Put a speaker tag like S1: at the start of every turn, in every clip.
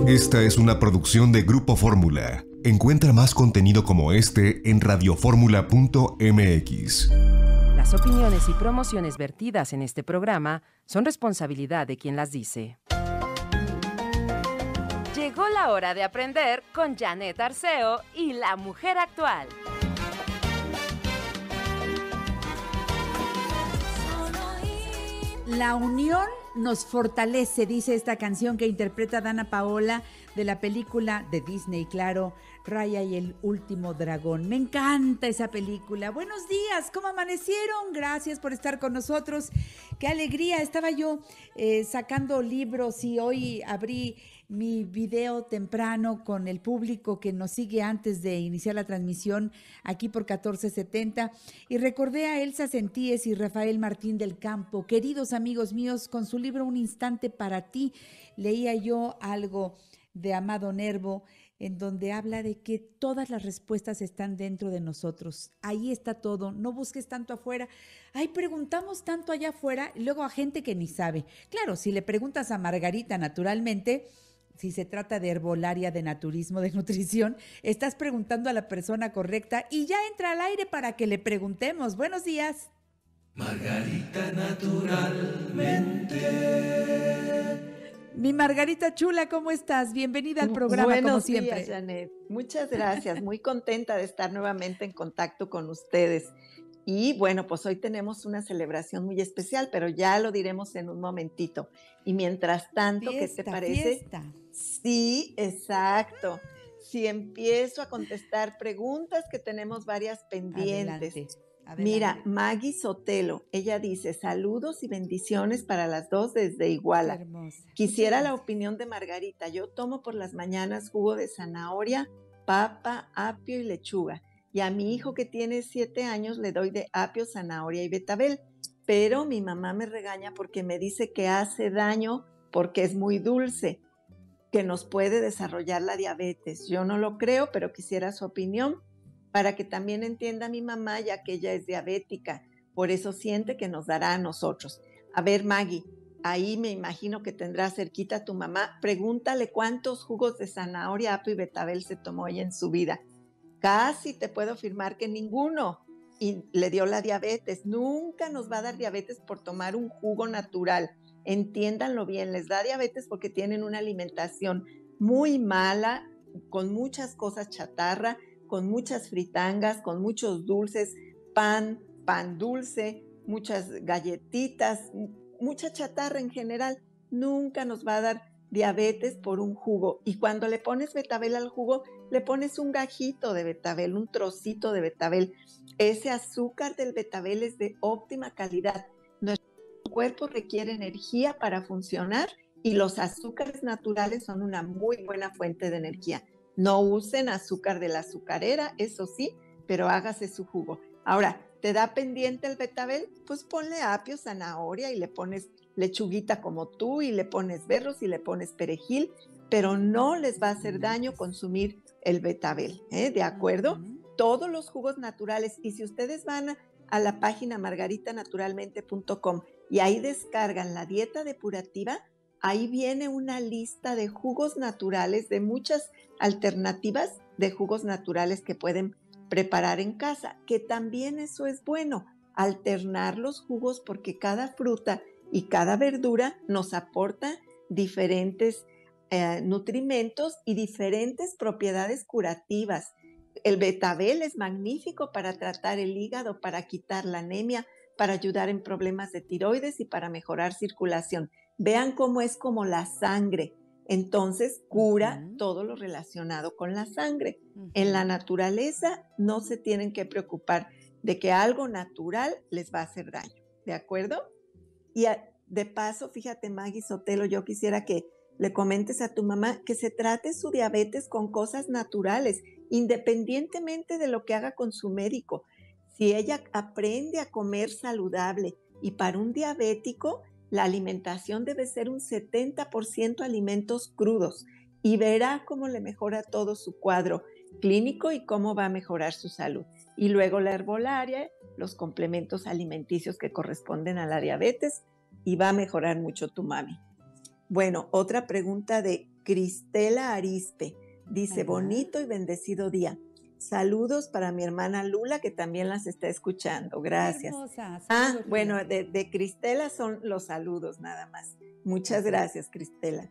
S1: Esta es una producción de Grupo Fórmula. Encuentra más contenido como este en radioformula.mx.
S2: Las opiniones y promociones vertidas en este programa son responsabilidad de quien las dice. Llegó la hora de aprender con Janet Arceo y la mujer actual.
S3: La unión nos fortalece, dice esta canción que interpreta Dana Paola de la película de Disney, claro, Raya y el último dragón. Me encanta esa película. Buenos días, ¿cómo amanecieron? Gracias por estar con nosotros. Qué alegría, estaba yo sacando libros y hoy abrí mi video temprano con el público que nos sigue antes de iniciar la transmisión aquí por 1470 y recordé a Elsa Sentíes y Rafael Martín del Campo, queridos amigos míos, con su libro Un instante para ti. Leía yo algo de Amado Nervo en donde habla de que todas las respuestas están dentro de nosotros. Ahí está todo, no busques tanto afuera. Ay, preguntamos tanto allá afuera y luego a gente que ni sabe. Claro, si le preguntas a Margarita naturalmente, si se trata de herbolaria, de naturismo, de nutrición, estás preguntando a la persona correcta y ya entra al aire para que le preguntemos. Buenos días.
S4: Margarita naturalmente.
S3: Mi Margarita chula, ¿cómo estás? Bienvenida al programa, como siempre.
S5: Buenos días, Janet. Muchas gracias. Muy contenta de estar nuevamente en contacto con ustedes. Y bueno, pues hoy tenemos una celebración muy especial, pero ya lo diremos en un momentito. Y mientras tanto,
S3: fiesta,
S5: ¿qué te parece?
S3: Fiesta.
S5: Sí, exacto. Si empiezo a contestar preguntas, que tenemos varias pendientes.
S3: Adelante.
S5: Mira, Maggie Sotelo, ella dice, saludos y bendiciones para las dos desde Iguala.
S3: Hermosa.
S5: Quisiera la opinión de Margarita. Yo tomo por las mañanas jugo de zanahoria, papa, apio y lechuga. Y a mi hijo que tiene 7 años le doy de apio, zanahoria y betabel. Pero mi mamá me regaña porque me dice que hace daño porque es muy dulce, que nos puede desarrollar la diabetes. Yo no lo creo, pero quisiera su opinión para que también entienda mi mamá, ya que ella es diabética. Por eso siente que nos dará a nosotros. A ver, Maggie, ahí me imagino que tendrá cerquita a tu mamá. Pregúntale cuántos jugos de zanahoria, apio y betabel se tomó ella en su vida. Casi te puedo afirmar que ninguno. Y le dio la diabetes. Nunca nos va a dar diabetes por tomar un jugo natural. Entiéndanlo bien, les da diabetes porque tienen una alimentación muy mala, con muchas cosas chatarra, con muchas fritangas, con muchos dulces, pan dulce, muchas galletitas, mucha chatarra en general. Nunca nos va a dar diabetes por un jugo. Y cuando le pones betabel al jugo, le pones un gajito de betabel, un trocito de betabel. Ese azúcar del betabel es de óptima calidad. Nuestro cuerpo requiere energía para funcionar y los azúcares naturales son una muy buena fuente de energía. No usen azúcar de la azucarera, eso sí, pero hágase su jugo. Ahora, ¿te da pendiente el betabel? Pues ponle apio, zanahoria y le pones lechuguita como tú y le pones berros y le pones perejil, pero no les va a hacer daño consumir el betabel, ¿eh? ¿De acuerdo? Todos los jugos naturales, y si ustedes van a la página margaritanaturalmente.com y ahí descargan la dieta depurativa, ahí viene una lista de jugos naturales, de muchas alternativas de jugos naturales que pueden preparar en casa, que también eso es bueno, alternar los jugos porque cada fruta y cada verdura nos aporta diferentes nutrimentos y diferentes propiedades curativas. El betabel es magnífico para tratar el hígado, para quitar la anemia, para ayudar en problemas de tiroides y para mejorar circulación. Vean cómo es como la sangre. Entonces cura todo lo relacionado con la sangre. En la naturaleza no se tienen que preocupar de que algo natural les va a hacer daño. ¿De acuerdo? Y de paso, fíjate, Maggie Sotelo, yo quisiera que le comentes a tu mamá que se trate su diabetes con cosas naturales, independientemente de lo que haga con su médico. Si ella aprende a comer saludable, y para un diabético, la alimentación debe ser un 70% alimentos crudos, y verá cómo le mejora todo su cuadro clínico y cómo va a mejorar su salud. Y luego la herbolaria, los complementos alimenticios que corresponden a la diabetes, y va a mejorar mucho tu mami. Bueno, otra pregunta de Cristela Arispe. Dice,
S3: Ajá.
S5: bonito y bendecido día. Saludos para mi hermana Lula, que también las está escuchando.
S3: Qué
S5: Gracias.
S3: hermosa.
S5: Ah,
S3: Saludos,
S5: bueno,
S3: Lula.
S5: de Cristela son los saludos nada más. Muchas gracias, Cristela.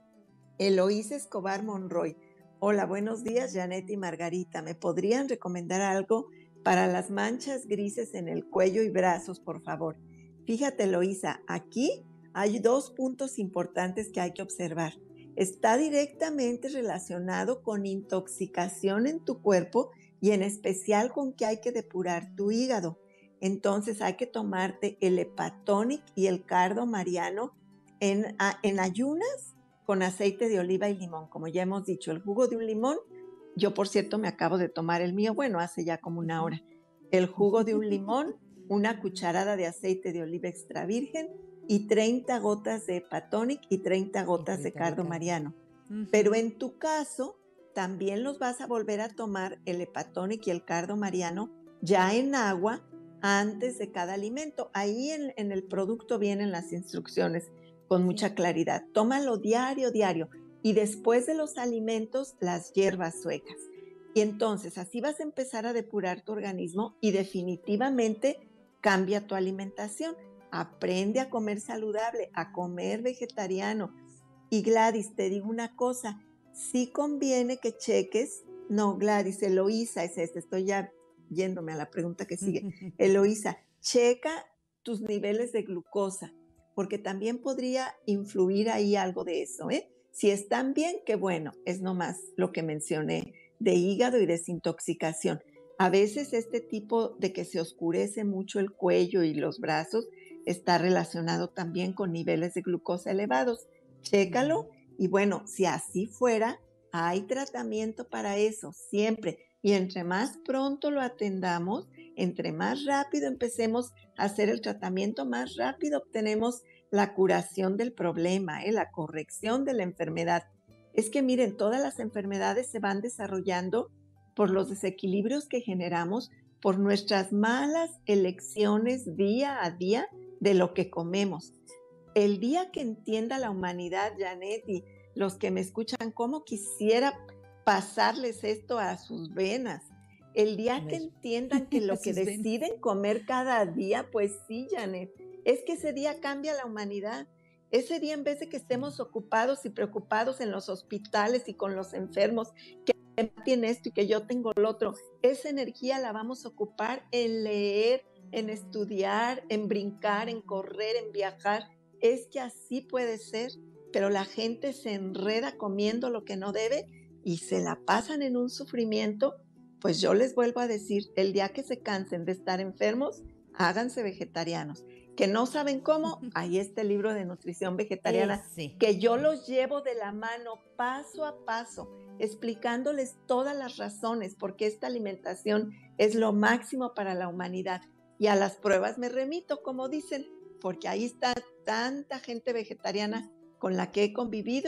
S5: Eloísa Escobar Monroy. Hola, buenos días, Janet y Margarita. ¿Me podrían recomendar algo para las manchas grises en el cuello y brazos, por favor? Fíjate, Eloísa, aquí hay 2 puntos importantes que hay que observar. Está directamente relacionado con intoxicación en tu cuerpo y en especial con que hay que depurar tu hígado. Entonces hay que tomarte el Hepatonic y el Cardo Mariano en ayunas con aceite de oliva y limón. Como ya hemos dicho, el jugo de un limón, yo por cierto me acabo de tomar el mío, bueno, hace ya como una hora. El jugo de un limón, una cucharada de aceite de oliva extra virgen y 30 gotas de Hepatonic y 30 gotas de Cardo Mariano. Pero en tu caso, también los vas a volver a tomar el Hepatonic y el Cardo Mariano ya en agua antes de cada alimento. Ahí en el producto vienen las instrucciones con mucha claridad. Tómalo diario, diario. Y después de los alimentos, las hierbas suecas. Y entonces así vas a empezar a depurar tu organismo y definitivamente cambia tu alimentación. Aprende a comer saludable, a comer vegetariano. Y Gladys, te digo una cosa, sí conviene que cheques, no Gladys, Eloísa es estoy ya yéndome a la pregunta que sigue. Eloísa, checa tus niveles de glucosa, porque también podría influir ahí algo de eso, ¿eh? Si están bien, qué bueno, es nomás lo que mencioné de hígado y desintoxicación. A veces este tipo de que se oscurece mucho el cuello y los brazos está relacionado también con niveles de glucosa elevados. Chécalo y bueno, si así fuera, hay tratamiento para eso, siempre. Y entre más pronto lo atendamos, entre más rápido empecemos a hacer el tratamiento, más rápido obtenemos la curación del problema, la corrección de la enfermedad. Es que miren, todas las enfermedades se van desarrollando por los desequilibrios que generamos, por nuestras malas elecciones día a día de lo que comemos. El día que entienda la humanidad, Janet, y los que me escuchan, cómo quisiera pasarles esto a sus venas. El día que entiendan que lo que deciden comer cada día, pues sí, Janet, es que ese día cambia la humanidad. Ese día, en vez de que estemos ocupados y preocupados en los hospitales y con los enfermos, que tienen esto y que yo tengo lo otro, esa energía la vamos a ocupar en leer, en estudiar, en brincar, en correr, en viajar. Es que así puede ser, pero la gente se enreda comiendo lo que no debe y se la pasan en un sufrimiento. Pues yo les vuelvo a decir, el día que se cansen de estar enfermos, háganse vegetarianos. Que no saben cómo, ahí está el libro de nutrición vegetariana, que yo los llevo de la mano paso a paso, explicándoles todas las razones por qué esta alimentación es lo máximo para la humanidad. Y a las pruebas me remito, como dicen, porque ahí está tanta gente vegetariana con la que he convivido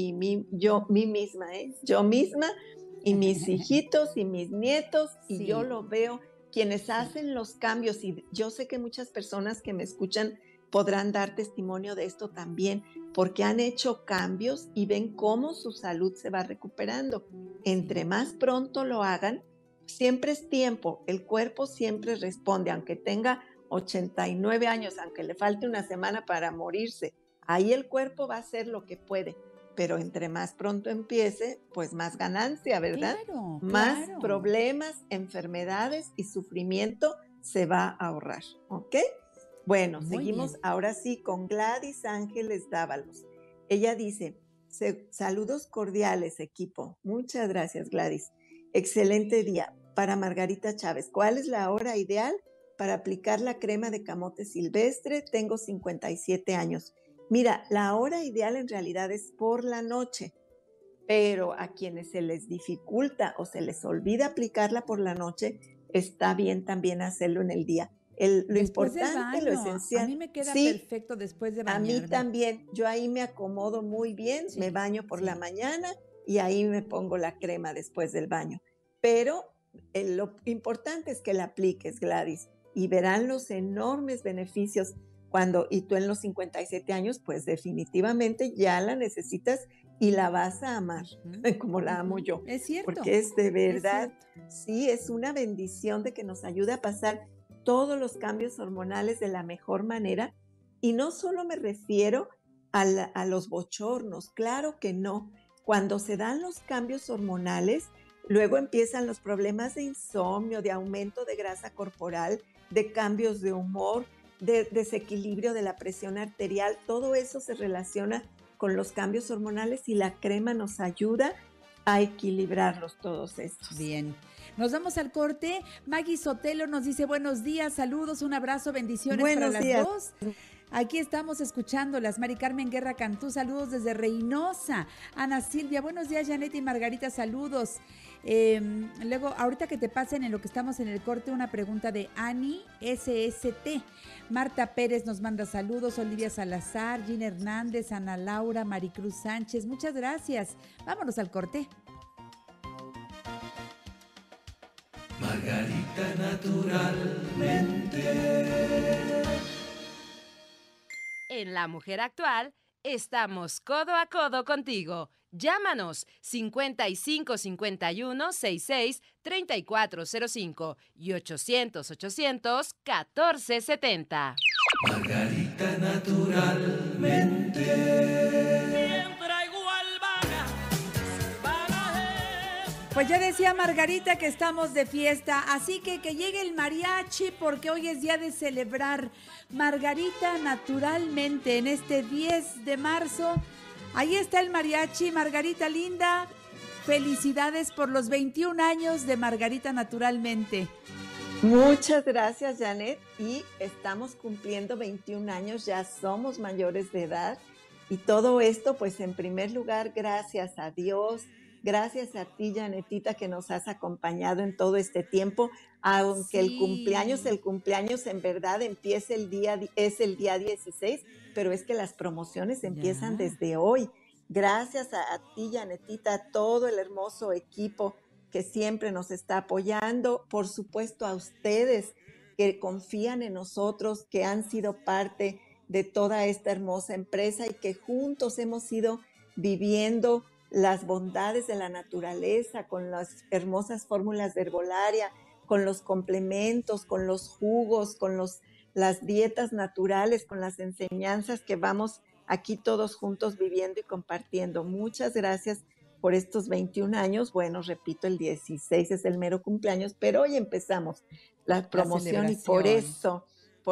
S5: yo misma y mis hijitos y mis nietos, y yo lo veo. Quienes hacen los cambios, y yo sé que muchas personas que me escuchan podrán dar testimonio de esto también, porque han hecho cambios y ven cómo su salud se va recuperando. Entre más pronto lo hagan, siempre es tiempo, el cuerpo siempre responde, aunque tenga 89 años, aunque le falte una semana para morirse, ahí el cuerpo va a hacer lo que puede. Pero entre más pronto empiece, pues más ganancia, ¿verdad?
S3: Claro,
S5: más
S3: claro.
S5: problemas, enfermedades y sufrimiento se va a ahorrar, ¿ok? Bueno,
S3: Muy
S5: seguimos
S3: bien.
S5: ahora sí con Gladys Ángeles Dávalos. Ella dice, saludos cordiales, equipo. Muchas gracias, Gladys. Excelente día. Para Margarita Chávez, ¿cuál es la hora ideal para aplicar la crema de camote silvestre? Tengo 57 años. Mira, la hora ideal en realidad es por la noche, pero a quienes se les dificulta o se les olvida aplicarla por la noche, está bien también hacerlo en el día. Lo importante, lo esencial.
S3: A mí me queda perfecto después de bañarme.
S5: A mí también. Yo ahí me acomodo muy bien, me baño por la mañana y ahí me pongo la crema después del baño. Pero lo importante es que la apliques, Gladys, y verán los enormes beneficios. y tú en los 57 años, pues definitivamente ya la necesitas y la vas a amar, como la amo yo.
S3: Es cierto.
S5: Porque es de verdad, sí, es una bendición de que nos ayude a pasar todos los cambios hormonales de la mejor manera. Y no solo me refiero a los bochornos, claro que no. Cuando se dan los cambios hormonales, luego empiezan los problemas de insomnio, de aumento de grasa corporal, de cambios de humor, de desequilibrio de la presión arterial. Todo eso se relaciona con los cambios hormonales y la crema nos ayuda a equilibrarlos todos estos.
S3: Bien. Nos vamos al corte. Maggie Sotelo nos dice buenos días, saludos, un abrazo, bendiciones
S5: Buenos
S3: para
S5: días.
S3: las dos. Aquí estamos escuchándolas. Mari Carmen Guerra Cantú, saludos desde Reynosa. Ana Silvia, buenos días, Janet y Margarita, saludos. Luego, ahorita que te pasen en lo que estamos en el corte, una pregunta de Ani SST. Marta Pérez nos manda saludos, Olivia Salazar, Gina Hernández, Ana Laura, Maricruz Sánchez, muchas gracias. Vámonos al corte.
S4: Margarita naturalmente.
S2: En La Mujer Actual, estamos codo a codo contigo. Llámanos 5551-66-3405 y 800-800-1470.
S4: Margarita naturalmente.
S3: Pues ya decía Margarita que estamos de fiesta, así que llegue el mariachi porque hoy es día de celebrar Margarita naturalmente en este 10 de marzo. Ahí está el mariachi, Margarita linda. Felicidades por los 21 años de Margarita naturalmente.
S5: Muchas gracias, Janet. Y estamos cumpliendo 21 años, ya somos mayores de edad. Y todo esto, pues en primer lugar, gracias a Dios. Gracias a ti, Janetita, que nos has acompañado en todo este tiempo, aunque el cumpleaños en verdad empieza es el día 16, pero es que las promociones empiezan desde hoy. Gracias a ti, Janetita, a todo el hermoso equipo que siempre nos está apoyando, por supuesto a ustedes que confían en nosotros, que han sido parte de toda esta hermosa empresa y que juntos hemos ido viviendo las bondades de la naturaleza, con las hermosas fórmulas de herbolaria, con los complementos, con los jugos, con las dietas naturales, con las enseñanzas que vamos aquí todos juntos viviendo y compartiendo. Muchas gracias por estos 21 años. Bueno, repito, el 16 es el mero cumpleaños, pero hoy empezamos la promoción y por eso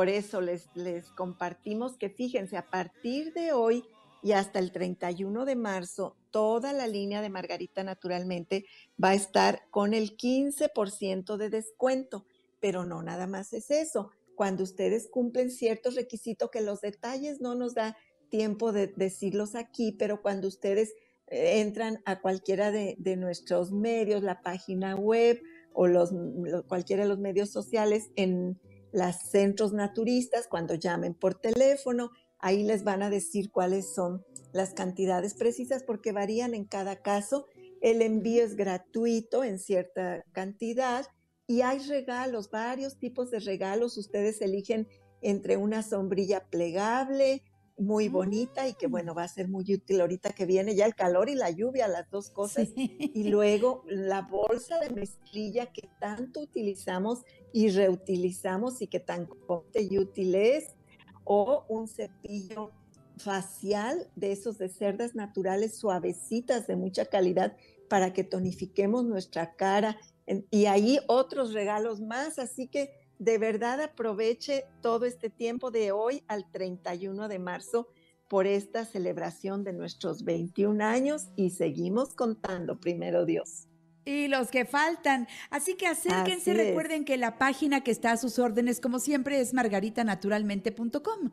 S5: les compartimos que fíjense, a partir de hoy y hasta el 31 de marzo, toda la línea de Margarita Naturalmente va a estar con el 15% de descuento. Pero no nada más es eso. Cuando ustedes cumplen ciertos requisitos, que los detalles no nos da tiempo de decirlos aquí, pero cuando ustedes entran a cualquiera de nuestros medios, la página web o cualquiera de los medios sociales, en los centros naturistas, cuando llamen por teléfono, ahí les van a decir cuáles son las cantidades precisas porque varían en cada caso. El envío es gratuito en cierta cantidad y hay regalos, varios tipos de regalos. Ustedes eligen entre una sombrilla plegable, muy bonita y que bueno, va a ser muy útil ahorita que viene ya el calor y la lluvia, las dos cosas. Sí. Y luego la bolsa de mezclilla que tanto utilizamos y reutilizamos y que tan útil es, o un cepillo facial de esos de cerdas naturales suavecitas de mucha calidad para que tonifiquemos nuestra cara y ahí otros regalos más, así que de verdad aproveche todo este tiempo de hoy al 31 de marzo por esta celebración de nuestros 21 años y seguimos contando, primero Dios.
S3: Y los que faltan. Así que acérquense, recuerden que la página que está a sus órdenes, como siempre, es margaritanaturalmente.com.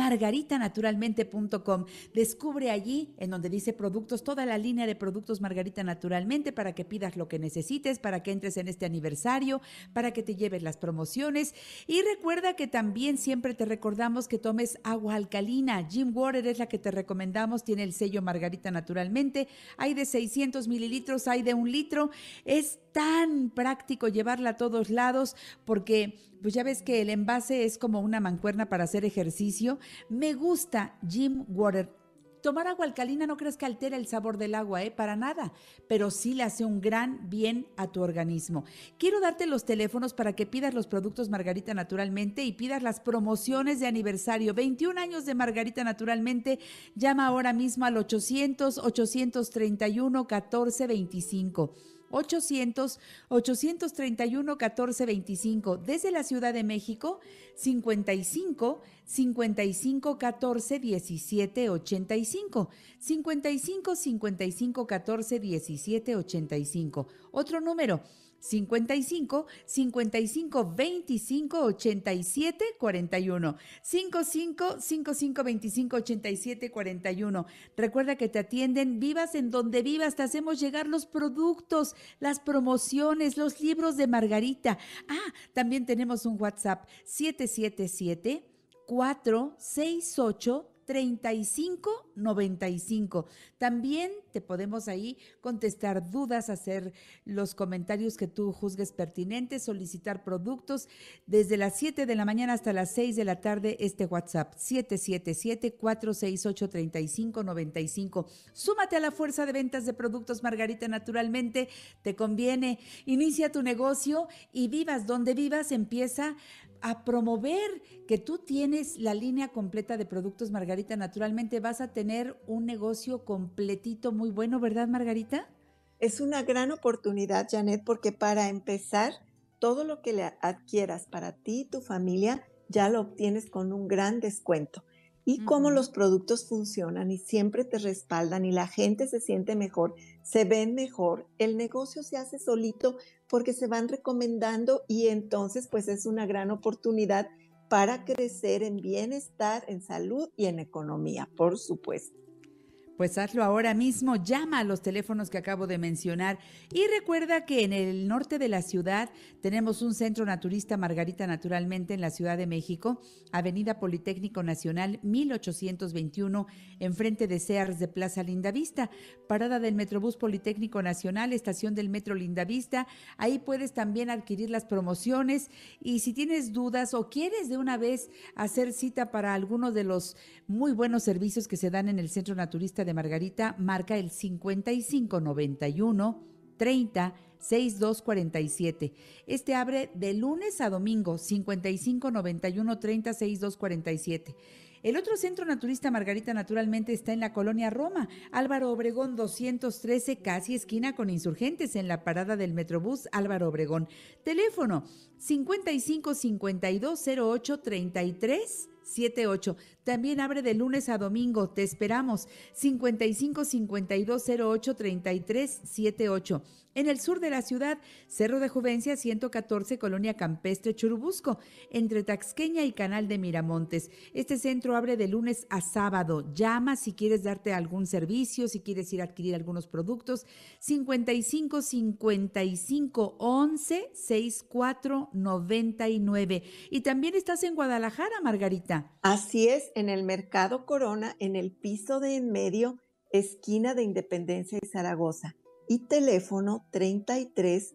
S3: Margaritanaturalmente.com. Descubre allí, en donde dice productos, toda la línea de productos Margarita Naturalmente para que pidas lo que necesites, para que entres en este aniversario, para que te lleves las promociones. Y recuerda que también siempre te recordamos que tomes agua alcalina. Jim Water es la que te recomendamos, tiene el sello Margarita Naturalmente. Hay de 600 mililitros, hay de 1 litro. Es tan práctico llevarla a todos lados porque pues ya ves que el envase es como una mancuerna para hacer ejercicio. Me gusta Gym Water. Tomar agua alcalina no crees que altera el sabor del agua, para nada, pero sí le hace un gran bien a tu organismo. Quiero darte los teléfonos para que pidas los productos Margarita Naturalmente y pidas las promociones de aniversario. 21 años de Margarita Naturalmente. Llama ahora mismo al 800-831-1425. 800-831-1425. Desde la Ciudad de México, 55-55-14-17-85. 55-55-14-17-85. Otro número, 55-55-25-87-41. 55-55-25-87-41. Recuerda que te atienden, vivas en donde vivas, te hacemos llegar los productos, las promociones, los libros de Margarita. También tenemos un WhatsApp, 777-468-3595. También te podemos ahí contestar dudas, hacer los comentarios que tú juzgues pertinentes, solicitar productos desde las 7 de la mañana hasta las 6 de la tarde. Este WhatsApp 777-468-3595. Súmate a la fuerza de ventas de productos Margarita Naturalmente, te conviene. Inicia tu negocio y vivas donde vivas, empieza a promover que tú tienes la línea completa de productos Margarita Naturalmente. Vas a tener un negocio completito muy bueno, ¿verdad, Margarita?
S5: Es una gran oportunidad, Janet, porque para empezar, todo lo que le adquieras para ti y tu familia ya lo obtienes con un gran descuento. Y cómo los productos funcionan y siempre te respaldan y la gente se siente mejor, se ven mejor, el negocio se hace solito porque se van recomendando y entonces pues es una gran oportunidad para crecer en bienestar, en salud y en economía, por supuesto.
S3: Pues hazlo ahora mismo, llama a los teléfonos que acabo de mencionar y recuerda que en el norte de la ciudad tenemos un centro naturista Margarita Naturalmente en la Ciudad de México, Avenida Politécnico Nacional 1821, enfrente de Sears de Plaza Lindavista, parada del Metrobús Politécnico Nacional, estación del Metro Lindavista. Ahí puedes también adquirir las promociones y si tienes dudas o quieres de una vez hacer cita para algunos de los muy buenos servicios que se dan en el centro naturista de Margarita, marca el 5591 30 6247. Este abre de lunes a domingo, 5591 30 6247. El otro centro naturista Margarita Naturalmente está en la colonia Roma, Álvaro Obregón 213, casi esquina con Insurgentes, en la parada del Metrobús Álvaro Obregón. Teléfono 55 52 08 33 78. También abre de lunes a domingo. Te esperamos. 55 52 08 33 78. En el sur de la ciudad, Cerro de Juvencia 114, Colonia Campestre, Churubusco, entre Taxqueña y Canal de Miramontes. Este centro abre de lunes a sábado. Llama si quieres darte algún servicio, si quieres ir a adquirir algunos productos. 55 55 11 64 99. Y también estás en Guadalajara, Margarita.
S5: Así es, en el Mercado Corona, en el piso de en medio, esquina de Independencia y Zaragoza. Y teléfono 33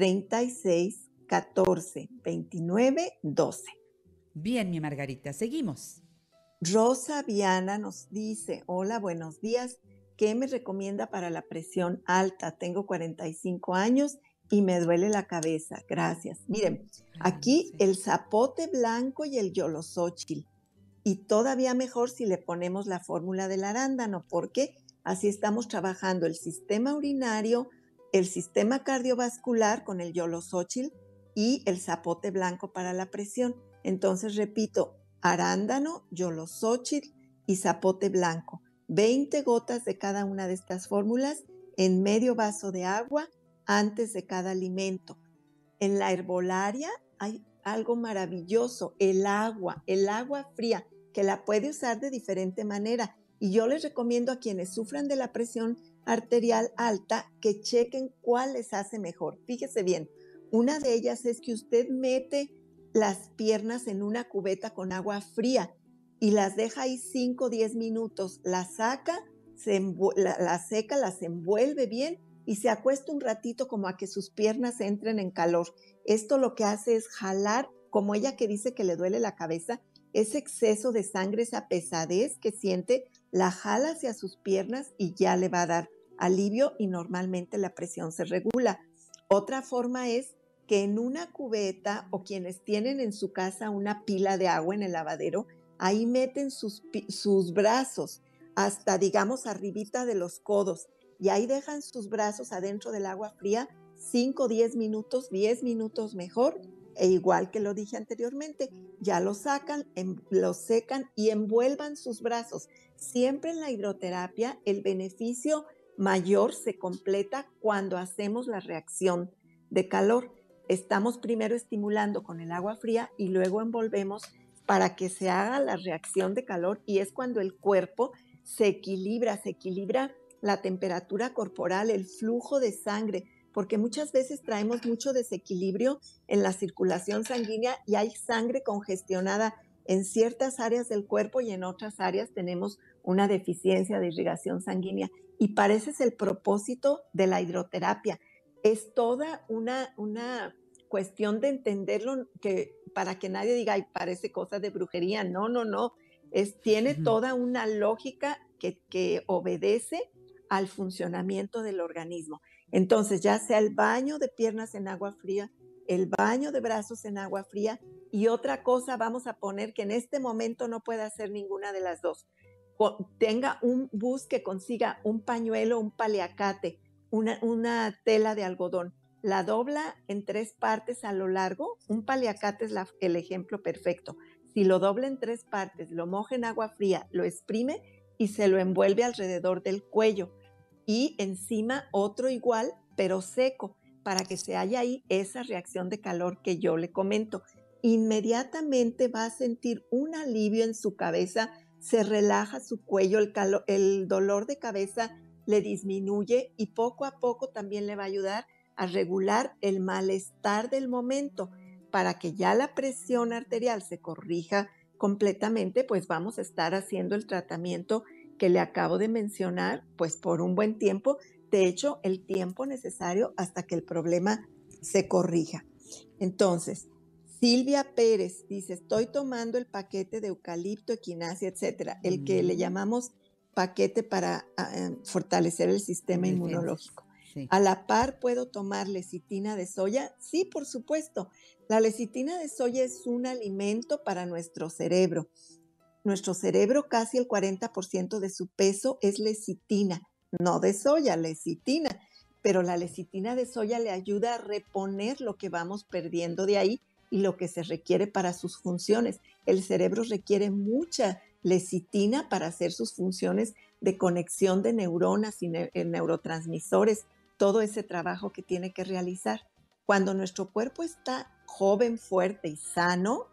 S5: 36 14 29 12.
S3: Bien, mi Margarita, seguimos.
S5: Rosa Viana nos dice, hola, buenos días, ¿qué me recomienda para la presión alta? Tengo 45 años y me duele la cabeza, gracias. Miren, aquí el zapote blanco y el yolosóchil. Y todavía mejor si le ponemos la fórmula del arándano, porque así estamos trabajando el sistema urinario, el sistema cardiovascular con el yolosóchil y el zapote blanco para la presión. Entonces, repito, arándano, yolosóchil y zapote blanco. 20 gotas de cada una de estas fórmulas en medio vaso de agua antes de cada alimento. En la herbolaria hay algo maravilloso, el agua fría, que la puede usar de diferente manera. Y yo les recomiendo a quienes sufran de la presión arterial alta que chequen cuál les hace mejor. Fíjese bien, una de ellas es que usted mete las piernas en una cubeta con agua fría y las deja ahí 5 o 10 minutos. Las saca, las seca, las envuelve bien y se acuesta un ratito como a que sus piernas entren en calor. Esto lo que hace es jalar, como ella que dice que le duele la cabeza, ese exceso de sangre, esa pesadez que siente, la jala hacia sus piernas y ya le va a dar alivio y normalmente la presión se regula. Otra forma es que en una cubeta o quienes tienen en su casa una pila de agua en el lavadero, ahí meten sus brazos hasta, digamos, arribita de los codos y ahí dejan sus brazos adentro del agua fría 5, 10 minutos mejor, e igual que lo dije anteriormente, ya lo sacan, lo secan y envuelvan sus brazos. Siempre en la hidroterapia el beneficio mayor se completa cuando hacemos la reacción de calor. Estamos primero estimulando con el agua fría y luego envolvemos para que se haga la reacción de calor, y es cuando el cuerpo se equilibra la temperatura corporal, el flujo de sangre, porque muchas veces traemos mucho desequilibrio en la circulación sanguínea y hay sangre congestionada en ciertas áreas del cuerpo y en otras áreas tenemos una deficiencia de irrigación sanguínea. Y para ese es el propósito de la hidroterapia. Es toda una cuestión de entenderlo, que para que nadie diga, ay, parece cosa de brujería. No. Tiene toda una lógica que obedece al funcionamiento del organismo. Entonces, ya sea el baño de piernas en agua fría, el baño de brazos en agua fría, y otra cosa vamos a poner que en este momento no puede hacer ninguna de las dos. Consiga un pañuelo, un paliacate, una tela de algodón, la dobla en 3 partes a lo largo. Un paliacate es el ejemplo perfecto. Si lo dobla en 3 partes, lo moja en agua fría, lo exprime y se lo envuelve alrededor del cuello. Y encima otro igual, pero seco, para que se haya ahí esa reacción de calor que yo le comento. Inmediatamente va a sentir un alivio en su cabeza, se relaja su cuello, el dolor de cabeza le disminuye y poco a poco también le va a ayudar a regular el malestar del momento. Para que ya la presión arterial se corrija completamente, pues vamos a estar haciendo el tratamiento que le acabo de mencionar, pues por un buen tiempo. De hecho, el tiempo necesario hasta que el problema se corrija. Entonces, Silvia Pérez dice, estoy tomando el paquete de eucalipto, equinacia, etcétera, el que le llamamos paquete para fortalecer el sistema inmunológico. Sí. ¿A la par puedo tomar lecitina de soya? Sí, por supuesto. La lecitina de soya es un alimento para nuestro cerebro. Nuestro cerebro, casi el 40% de su peso es lecitina, no de soya, lecitina. Pero la lecitina de soya le ayuda a reponer lo que vamos perdiendo de ahí y lo que se requiere para sus funciones. El cerebro requiere mucha lecitina para hacer sus funciones de conexión de neuronas y neurotransmisores, todo ese trabajo que tiene que realizar. Cuando nuestro cuerpo está joven, fuerte y sano,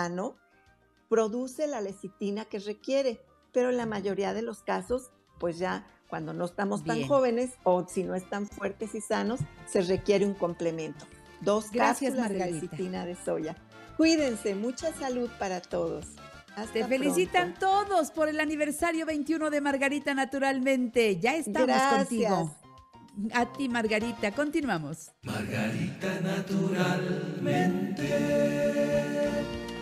S5: produce la lecitina que requiere, pero en la mayoría de los casos, pues ya cuando no estamos tan jóvenes o si no están fuertes y sanos, se requiere un complemento. 2 cápsulas de lecitina de soya. Cuídense, mucha salud para todos.
S3: Te felicitan todos por el aniversario 21 de Margarita Naturalmente. Ya estamos contigo. A ti, Margarita. Continuamos.
S4: Margarita Naturalmente.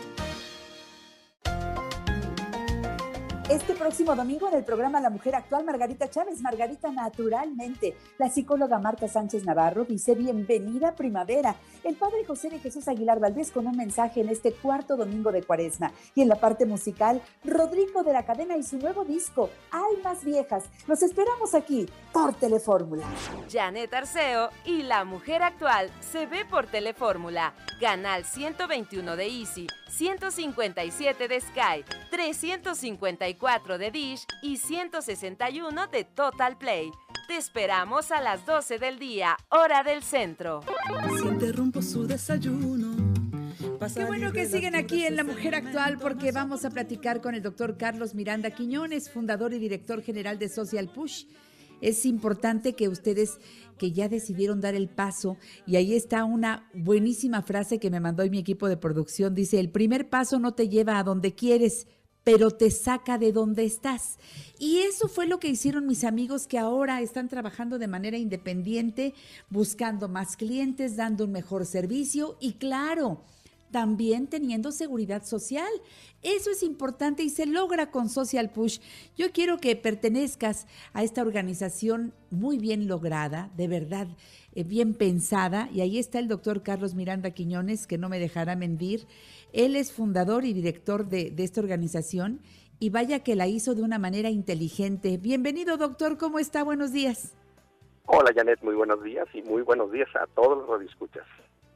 S6: Este próximo domingo en el programa La Mujer Actual, Margarita Chávez, Margarita Naturalmente. La psicóloga Marta Sánchez Navarro dice bienvenida primavera. El padre José de Jesús Aguilar Valdés con un mensaje en este 4º domingo de Cuaresma. Y en la parte musical, Rodrigo de la Cadena y su nuevo disco, Almas Viejas. Los esperamos aquí por Telefórmula.
S2: Janet Arceo y La Mujer Actual se ve por Telefórmula. Canal 121 de Easy, 157 de Sky, 354 de Dish y 161 de Total Play. Te esperamos a las 12 del día, hora del centro.
S7: Si interrumpo su desayuno.
S3: Qué bueno que siguen aquí en La Mujer Actual, porque vamos a platicar con el doctor Carlos Miranda Quiñones, fundador y director general de Social Push. Es importante que ustedes que ya decidieron dar el paso, y ahí está una buenísima frase que me mandó mi equipo de producción, dice, el primer paso no te lleva a donde quieres, pero te saca de donde estás. Y eso fue lo que hicieron mis amigos que ahora están trabajando de manera independiente, buscando más clientes, dando un mejor servicio y claro, también teniendo seguridad social. Eso es importante y se logra con Social Push. Yo quiero que pertenezcas a esta organización muy bien lograda, de verdad, bien pensada. Y ahí está el doctor Carlos Miranda Quiñones, que no me dejará mentir. Él es fundador y director de esta organización y vaya que la hizo de una manera inteligente. Bienvenido, doctor, ¿cómo está? Buenos días.
S8: Hola, Janet, muy buenos días y muy buenos días a todos los radioescuchas.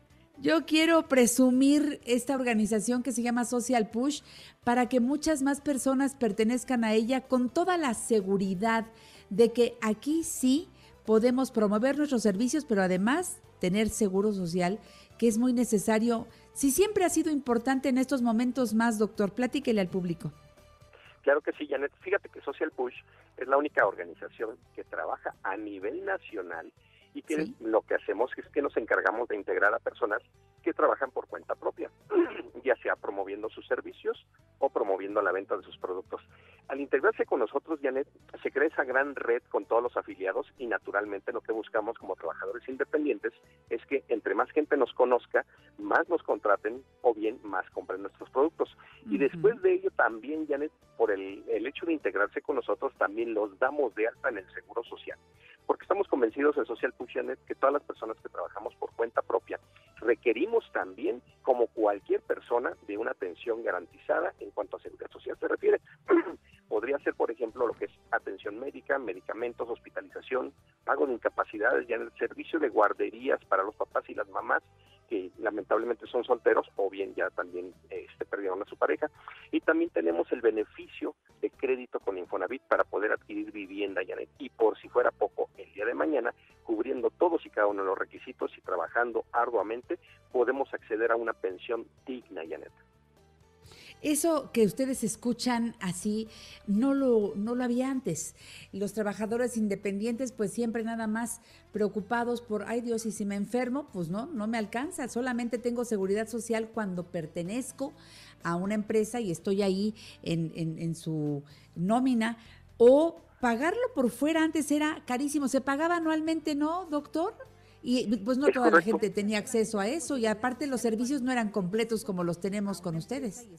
S3: Yo quiero presumir esta organización que se llama Social Push para que muchas más personas pertenezcan a ella con toda la seguridad de que aquí sí podemos promover nuestros servicios, pero además tener seguro social, que es muy necesario. Si siempre ha sido importante en estos momentos más, doctor, platíquele al público.
S8: Claro que sí, Janet. Fíjate que Social Push es la única organización que trabaja a nivel nacional y que ¿sí? Lo que hacemos es que nos encargamos de integrar a personas que trabajan por cuenta propia, ya sea promoviendo sus servicios o promoviendo la venta de sus productos. Al integrarse con nosotros, Janet, se crea esa gran red con todos los afiliados y naturalmente lo que buscamos como trabajadores independientes es que entre más gente nos conozca, más nos contraten o bien más compren nuestros productos. Y después de ello también, Janet, por el hecho de integrarse con nosotros, también los damos de alta en el Seguro Social. Porque estamos convencidos en Social Push, Janet, que todas las personas que trabajamos por cuenta propia requerimos también, como cualquier persona, de una atención garantizada en cuanto a seguridad social se refiere. Podría ser, por ejemplo, lo que es atención médica, medicamentos, hospitalización, pago de incapacidades, ya en el servicio de guarderías para los papás y las mamás que lamentablemente son solteros o bien ya también perdieron a su pareja. Y también tenemos el beneficio de crédito con Infonavit para poder adquirir vivienda, Janet. Y por si fuera poco, el día de mañana, cubriendo todos y cada uno de los requisitos y trabajando arduamente, podemos acceder a una pensión digna, Janet.
S3: Eso que ustedes escuchan así, no lo había antes. Los trabajadores independientes, pues siempre nada más preocupados por, ay Dios, y si me enfermo, pues no me alcanza. Solamente tengo seguridad social cuando pertenezco a una empresa y estoy ahí en su nómina. O pagarlo por fuera antes era carísimo. ¿Se pagaba anualmente, no, doctor? Y pues no toda la gente tenía acceso a eso y aparte los servicios no eran completos como los tenemos con ustedes.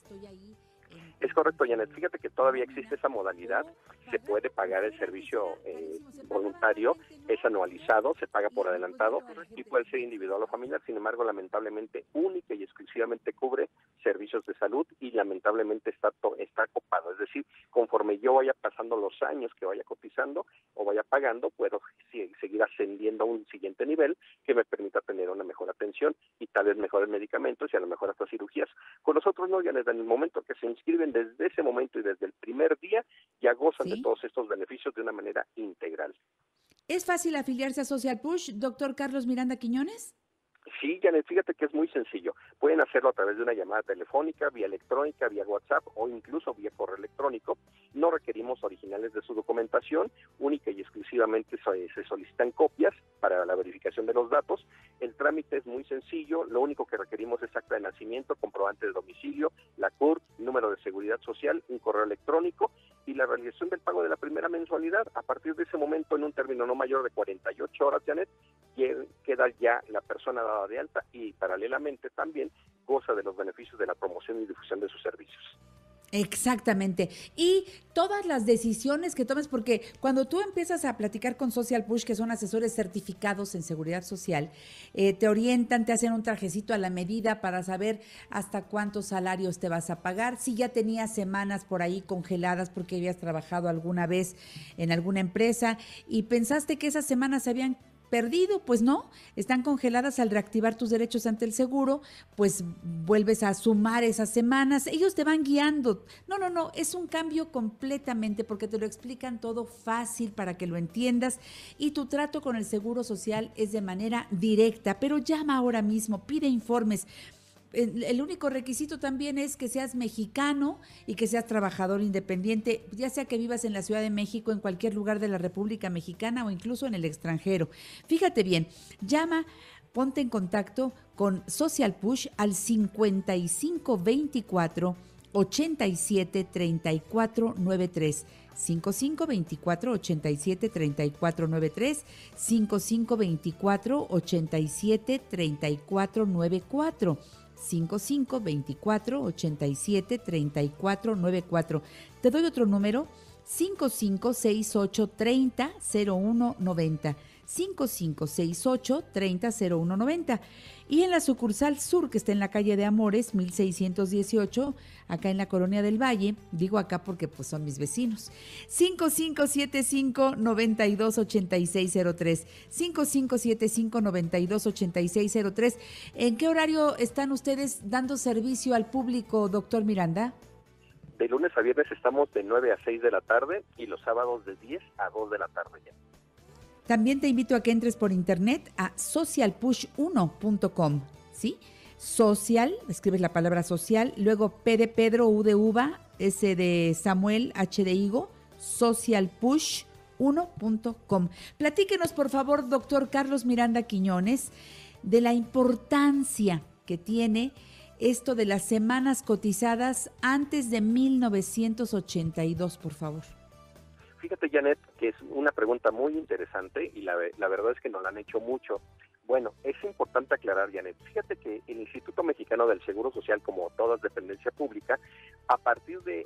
S8: Es correcto, Janet. Fíjate que todavía existe esa modalidad. Se puede pagar el servicio voluntario, es anualizado, se paga por adelantado y puede ser individual o familiar. Sin embargo, lamentablemente, única y exclusivamente cubre servicios de salud y lamentablemente está copado. Es decir, conforme yo vaya pasando los años que vaya cotizando o vaya pagando, puedo seguir ascendiendo a un siguiente nivel que me permita tener una mejor atención y tal vez mejores medicamentos y a lo mejor hasta cirugías. Con nosotros no, Janet, en el momento que se inscriben, desde ese momento y desde el primer día ya gozan ¿sí? de todos estos beneficios de una manera integral.
S3: ¿Es fácil afiliarse a Social Push, doctor Carlos Miranda Quiñones?
S8: Sí, Janet, fíjate que es muy sencillo. Pueden hacerlo a través de una llamada telefónica, vía electrónica, vía WhatsApp o incluso vía correo electrónico. No requerimos originales de su documentación, única y exclusivamente se solicitan copias para la verificación de los datos. El trámite es muy sencillo, lo único que requerimos es acta de nacimiento, comprobante de domicilio, la CURP, número de seguridad social, un correo electrónico y la realización del pago de la primera mensualidad. A partir de ese momento, en un término no mayor de 48 horas, Janet, queda ya la persona dada de alta y paralelamente también goza de los beneficios de la promoción y difusión de sus servicios.
S3: Exactamente. Y todas las decisiones que tomes, porque cuando tú empiezas a platicar con Social Push, que son asesores certificados en seguridad social, te orientan, te hacen un trajecito a la medida para saber hasta cuántos salarios te vas a pagar, si ya tenías semanas por ahí congeladas porque habías trabajado alguna vez en alguna empresa y pensaste que esas semanas se habían perdido, pues no, están congeladas. Al reactivar tus derechos ante el seguro, pues vuelves a sumar esas semanas, ellos te van guiando. No, es un cambio completamente porque te lo explican todo fácil para que lo entiendas y tu trato con el Seguro Social es de manera directa, pero llama ahora mismo, pide informes. El único requisito también es que seas mexicano y que seas trabajador independiente, ya sea que vivas en la Ciudad de México, en cualquier lugar de la República Mexicana o incluso en el extranjero. Fíjate bien, llama, ponte en contacto con Social Push al 5524 5524-873493. 5524-873493, 5524-873494, 5524-873494. Te doy otro número, 5568-300190. 5568-300190. Y en la sucursal sur, que está en la calle de Amores, 1618, acá en la Colonia del Valle, digo acá porque pues son mis vecinos, 5575-928603, 5575-928603. ¿En qué horario están ustedes dando servicio al público, doctor Miranda?
S8: De lunes a viernes estamos de 9 a 6 de la tarde y los sábados de 10 a 2 de la tarde ya.
S3: También te invito a que entres por internet a socialpush1.com, ¿sí? Social, escribes la palabra social, luego P de Pedro, U de uva, S de Samuel, H de higo, socialpush1.com. Platíquenos, por favor, doctor Carlos Miranda Quiñones, de la importancia que tiene esto de las semanas cotizadas antes de 1982, por favor.
S8: Fíjate, Janet, que es una pregunta muy interesante y la verdad es que nos la han hecho mucho. Bueno, es importante aclarar, Janet, fíjate que el Instituto Mexicano del Seguro Social, como toda dependencia pública, a partir de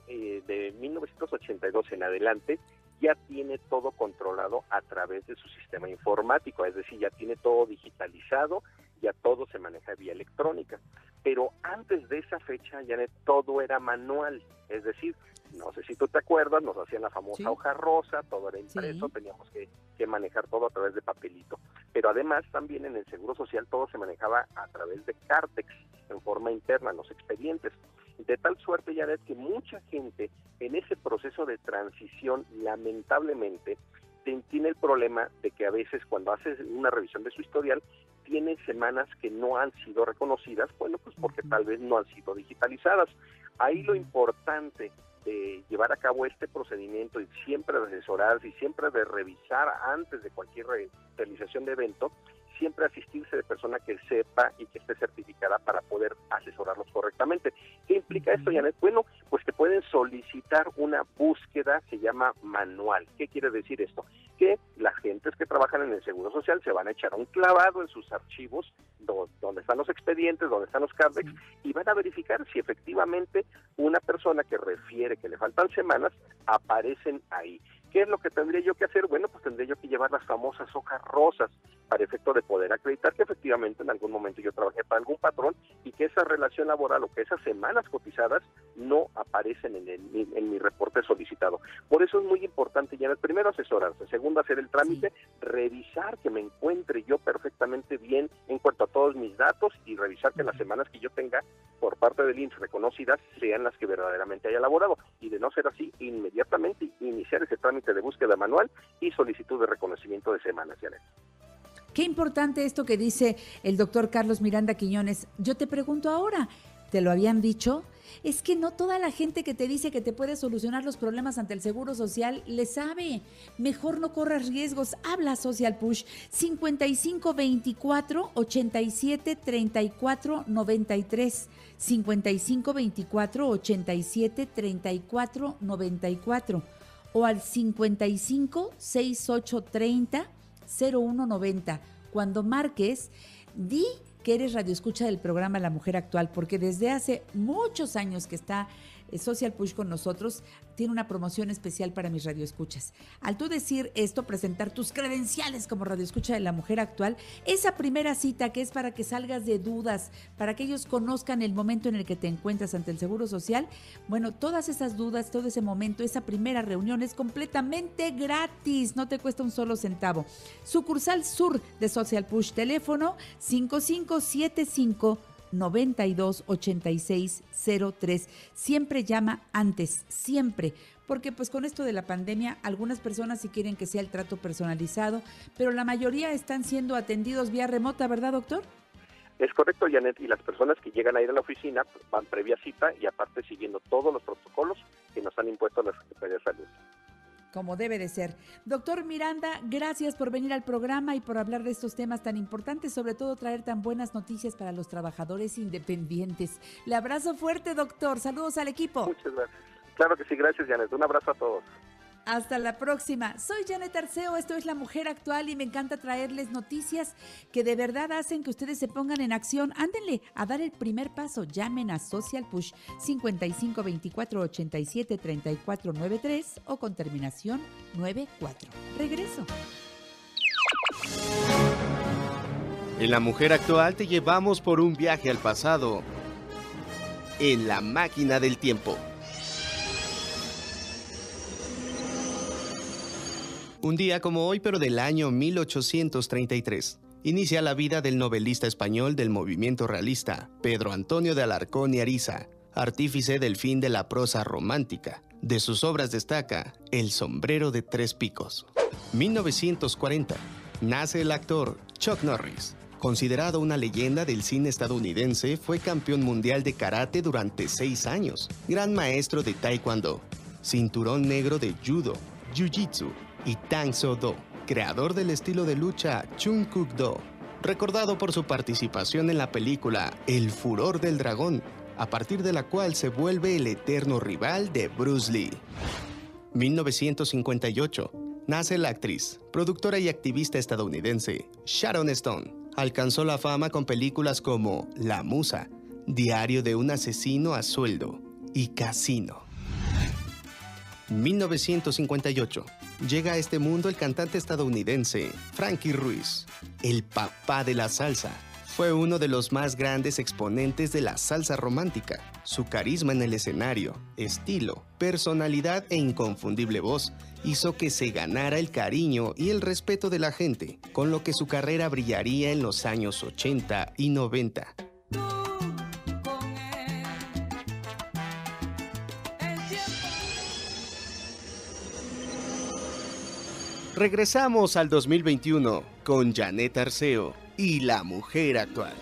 S8: 1982 en adelante, ya tiene todo controlado a través de su sistema informático, es decir, ya tiene todo digitalizado, ya todo se maneja vía electrónica. Pero antes de esa fecha, Janet, todo era manual, es decir, no sé si tú te acuerdas, nos hacían la famosa hoja rosa, todo era impreso, teníamos que manejar todo a través de papelito. Pero además también en el Seguro Social todo se manejaba a través de Cartex, en forma interna, los expedientes. De tal suerte, Janet, que mucha gente en ese proceso de transición, lamentablemente, tiene el problema de que a veces cuando haces una revisión de su historial, tiene semanas que no han sido reconocidas, bueno, pues porque tal vez no han sido digitalizadas. Ahí lo importante de llevar a cabo este procedimiento y siempre de asesorarse y siempre de revisar antes de cualquier realización de evento, siempre asistirse de persona que sepa y que esté certificada para poder asesorarlos correctamente. ¿Qué implica esto, Janet? Bueno, pues que pueden solicitar una búsqueda, se llama manual. ¿Qué quiere decir esto? Que las gentes que trabajan en el Seguro Social se van a echar un clavado en sus archivos donde están los expedientes, donde están los Cardex, y van a verificar si efectivamente una persona que refiere que le faltan semanas aparecen ahí. ¿Qué es lo que tendría yo que hacer? Bueno, pues tendría yo que llevar las famosas hojas rosas para efecto de poder acreditar que efectivamente en algún momento yo trabajé para algún patrón y que esa relación laboral o que esas semanas cotizadas no aparecen en mi reporte solicitado. Por eso es muy importante, ya primero asesorarse, segundo hacer el trámite, revisar que me encuentre yo perfectamente bien en cuanto a todos mis datos y revisar que las semanas que yo tenga por parte del IMSS reconocidas sean las que verdaderamente haya elaborado, y de no ser así, inmediatamente iniciar ese trámite de búsqueda manual y solicitud de reconocimiento de semanas, Janet.
S3: Qué importante esto que dice el doctor Carlos Miranda Quiñones. Yo te pregunto ahora, ¿te lo habían dicho? Es que no toda la gente que te dice que te puede solucionar los problemas ante el Seguro Social le sabe. Mejor no corras riesgos. Habla Social Push 5524-873493. 5524-873494 o al 556830-0190. Cuando marques, di que eres radioescucha del programa La Mujer Actual, porque desde hace muchos años que está Social Push con nosotros, tiene una promoción especial para mis radioescuchas. Al tú decir esto, presentar tus credenciales como radioescucha de La Mujer Actual, esa primera cita que es para que salgas de dudas, para que ellos conozcan el momento en el que te encuentras ante el Seguro Social, bueno, todas esas dudas, todo ese momento, esa primera reunión es completamente gratis, no te cuesta un solo centavo. Sucursal Sur de Social Push, teléfono 5575-928603. Siempre llama antes, siempre, porque pues con esto de la pandemia algunas personas sí quieren que sea el trato personalizado, pero la mayoría están siendo atendidos vía remota, ¿verdad, doctor?
S8: Es correcto, Janet, y las personas que llegan a ir a la oficina van previa cita y aparte siguiendo todos los protocolos que nos han impuesto la Secretaría de Salud.
S3: Como debe de ser. Doctor Miranda, gracias por venir al programa y por hablar de estos temas tan importantes, sobre todo traer tan buenas noticias para los trabajadores independientes. Le abrazo fuerte, doctor. Saludos al equipo.
S8: Muchas gracias. Claro que sí, gracias, Janet. Un abrazo a todos.
S3: Hasta la próxima. Soy Janet Arceo, esto es La Mujer Actual y me encanta traerles noticias que de verdad hacen que ustedes se pongan en acción. Ándenle a dar el primer paso. Llamen a Social Push 55 24 87 34 93 o con terminación 94. Regreso.
S9: En La Mujer Actual te llevamos por un viaje al pasado en la máquina del tiempo. Un día como hoy, pero del año 1833, inicia la vida del novelista español del movimiento realista, Pedro Antonio de Alarcón y Ariza, artífice del fin de la prosa romántica. De sus obras destaca El sombrero de tres picos. 1940, nace el actor Chuck Norris. Considerado una leyenda del cine estadounidense, fue campeón mundial de karate durante 6 años, gran maestro de taekwondo, cinturón negro de judo, jiu-jitsu y Tang Soo Do, creador del estilo de lucha Chung Kuk Do, recordado por su participación en la película El furor del dragón, a partir de la cual se vuelve el eterno rival de Bruce Lee. 1958, nace la actriz, productora y activista estadounidense Sharon Stone. Alcanzó la fama con películas como La Musa, Diario de un asesino a sueldo y Casino. 1958. Llega a este mundo el cantante estadounidense Frankie Ruiz, el papá de la salsa. Fue uno de los más grandes exponentes de la salsa romántica. Su carisma en el escenario, estilo, personalidad e inconfundible voz hizo que se ganara el cariño y el respeto de la gente, con lo que su carrera brillaría en los años 80 y 90. Regresamos al 2021 con Janet Arceo y La Mujer Actual.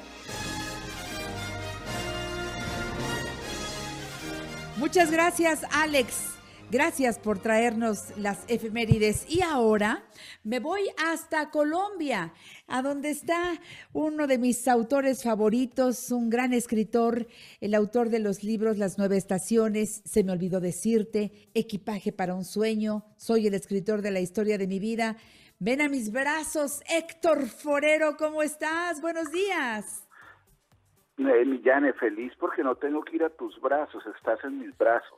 S3: Muchas gracias, Alex. Gracias por traernos las efemérides. Y ahora me voy hasta Colombia, a donde está uno de mis autores favoritos, un gran escritor, el autor de los libros Las 9 estaciones, Se me olvidó decirte, Equipaje para un sueño, Soy el escritor de la historia de mi vida. Ven a mis brazos, Héctor Forero, ¿cómo estás? Buenos días.
S10: Millane, feliz porque no tengo que ir a tus brazos, estás en mis brazos.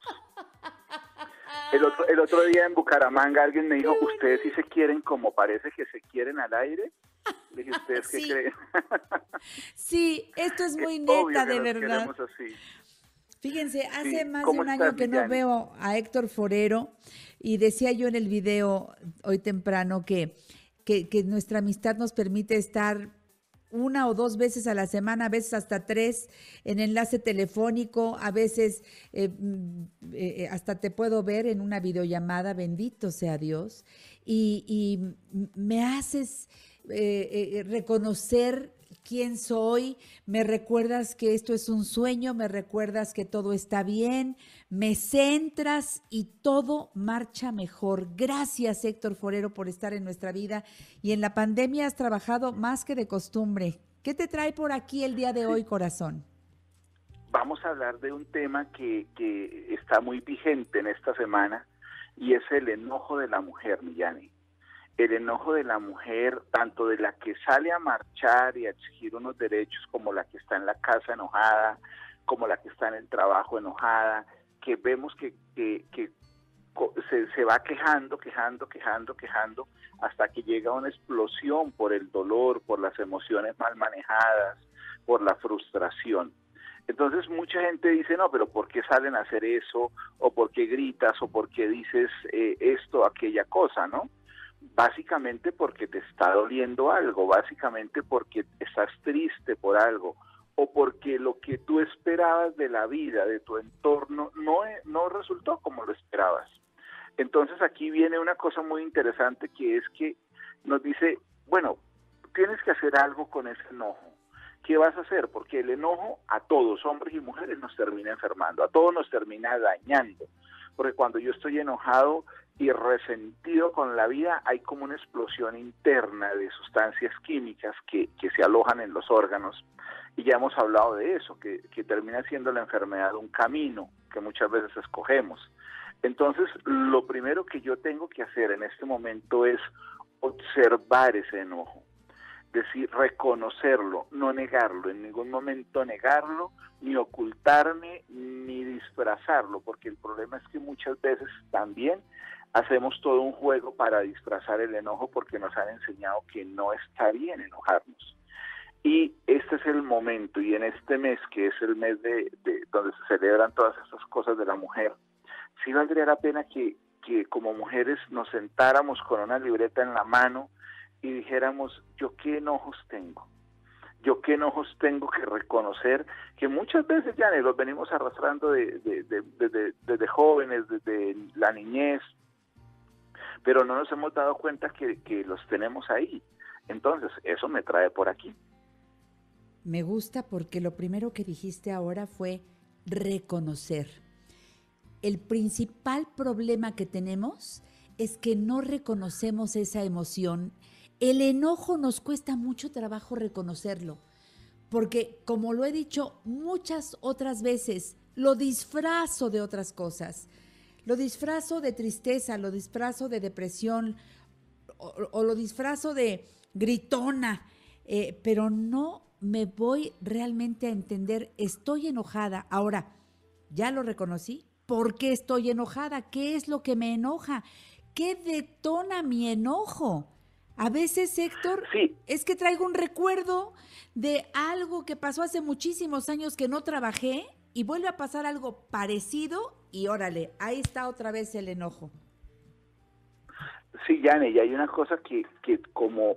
S10: El otro día en Bucaramanga alguien me dijo, ¿ustedes sí se quieren como parece que se quieren al aire? Le dije, ¿ustedes qué creen?
S3: Sí, esto es muy neta, de verdad.
S10: Así.
S3: Fíjense, hace más de un año que no veo a Héctor Forero y decía yo en el video hoy temprano que nuestra amistad nos permite estar 1 o 2 veces a la semana, a veces hasta 3 en enlace telefónico, a veces hasta te puedo ver en una videollamada, bendito sea Dios, y me haces reconocer quién soy, me recuerdas que esto es un sueño, me recuerdas que todo está bien, me centras y todo marcha mejor. Gracias, Héctor Forero, por estar en nuestra vida y en la pandemia has trabajado más que de costumbre. ¿Qué te trae por aquí el día de hoy, corazón?
S10: Vamos a hablar de un tema que está muy vigente en esta semana y es el enojo de la mujer, Millane. El enojo de la mujer, tanto de la que sale a marchar y a exigir unos derechos, como la que está en la casa enojada, como la que está en el trabajo enojada, que vemos que se va quejando, hasta que llega una explosión por el dolor, por las emociones mal manejadas, por la frustración. Entonces mucha gente dice, no, pero ¿por qué salen a hacer eso? ¿O por qué gritas? ¿O por qué dices esto, aquella cosa, no? Básicamente porque te está doliendo algo, básicamente porque estás triste por algo, o porque lo que tú esperabas de la vida, de tu entorno, no resultó como lo esperabas. Entonces aquí viene una cosa muy interesante, que es que nos dice, bueno, tienes que hacer algo con ese enojo. ¿Qué vas a hacer? Porque el enojo a todos, hombres y mujeres, nos termina enfermando, a todos nos termina dañando. porque cuando yo estoy enojado y resentido con la vida, hay como una explosión interna de sustancias químicas que se alojan en los órganos, y ya hemos hablado de eso, que termina siendo la enfermedad un camino que muchas veces escogemos. Entonces, lo primero que yo tengo que hacer en este momento es observar ese enojo, decir, reconocerlo, no negarlo, en ningún momento negarlo, ni ocultarme, ni disfrazarlo, porque el problema es que muchas veces también hacemos todo un juego para disfrazar el enojo, porque nos han enseñado que no está bien enojarnos. Y este es el momento, y en este mes, que es el mes de donde se celebran todas estas cosas de la mujer, sí valdría la pena que como mujeres nos sentáramos con una libreta en la mano y dijéramos, ¿yo qué enojos tengo? ¿Yo qué enojos tengo que reconocer? Que muchas veces ya los venimos arrastrando desde jóvenes, desde la niñez, pero no nos hemos dado cuenta que los tenemos ahí. Entonces, eso me trae por aquí.
S3: Me gusta porque lo primero que dijiste ahora fue reconocer. El principal problema que tenemos es que no reconocemos esa emoción. El enojo nos cuesta mucho trabajo reconocerlo, porque como lo he dicho muchas otras veces, lo disfrazo de otras cosas. Lo disfrazo de tristeza, lo disfrazo de depresión o lo disfrazo de gritona, pero no me voy realmente a entender, estoy enojada. Ahora, ya lo reconocí. ¿Por qué estoy enojada? ¿Qué es lo que me enoja? ¿Qué detona mi enojo? A veces, Héctor, sí, es que traigo un recuerdo de algo que pasó hace muchísimos años que no trabajé y vuelve a pasar algo parecido y órale, ahí está otra vez el enojo.
S10: Sí, Yane, y hay una cosa que como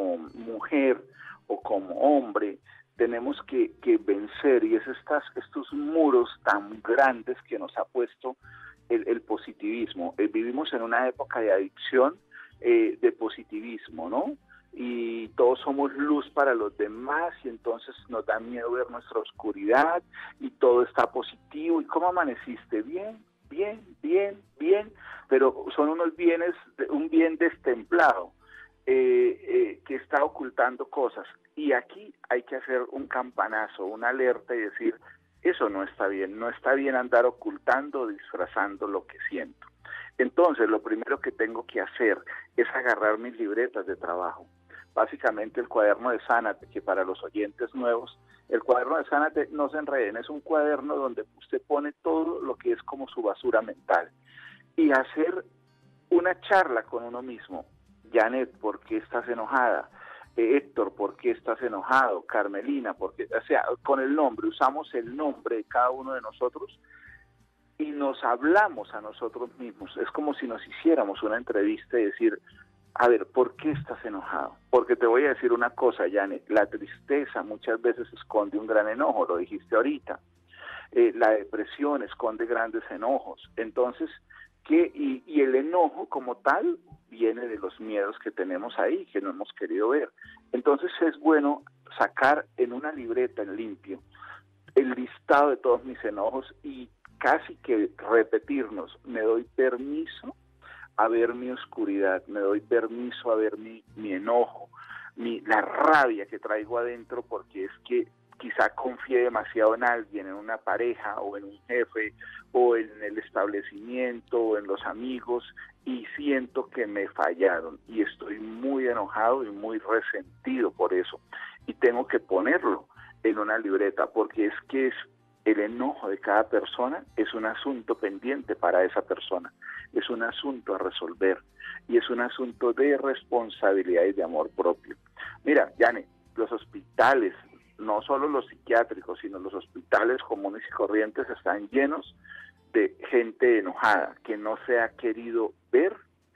S10: mujer o como hombre tenemos que vencer, y es estos muros tan grandes que nos ha puesto el positivismo. Vivimos en una época de adicción, de positivismo, ¿no? Y todos somos luz para los demás, y entonces nos da miedo ver nuestra oscuridad, y todo está positivo. ¿Y cómo amaneciste? Bien, bien, bien, bien, pero son un bien destemplado, que está ocultando cosas. Y aquí hay que hacer un campanazo, una alerta y decir, eso no está bien andar ocultando, disfrazando lo que siento. Entonces, lo primero que tengo que hacer es agarrar mis libretas de trabajo. Básicamente el cuaderno de Sánate, que para los oyentes nuevos, el cuaderno de Sánate, no se enreden, es un cuaderno donde usted pone todo lo que es como su basura mental. Y hacer una charla con uno mismo. Janet, ¿por qué estás enojada? Héctor, ¿por qué estás enojado? Carmelina, ¿por qué? O sea, con el nombre, usamos el nombre de cada uno de nosotros y nos hablamos a nosotros mismos. Es como si nos hiciéramos una entrevista y decir, a ver, ¿por qué estás enojado? Porque te voy a decir una cosa, Janet, la tristeza muchas veces esconde un gran enojo, lo dijiste ahorita. La depresión esconde grandes enojos. Entonces, y el enojo como tal viene de los miedos que tenemos ahí, que no hemos querido ver. Entonces es bueno sacar en una libreta en limpio el listado de todos mis enojos y casi que repetirnos, me doy permiso a ver mi oscuridad, me doy permiso a ver mi enojo, la rabia que traigo adentro, porque es que quizá confié demasiado en alguien, en una pareja o en un jefe o en el establecimiento o en los amigos, y siento que me fallaron y estoy muy enojado y muy resentido por eso, y tengo que ponerlo en una libreta, porque es que el enojo de cada persona es un asunto pendiente para esa persona, es un asunto a resolver y es un asunto de responsabilidad y de amor propio. Mira, Yane, los hospitales, no solo los psiquiátricos, sino los hospitales comunes y corrientes están llenos de gente enojada, que no se ha querido ver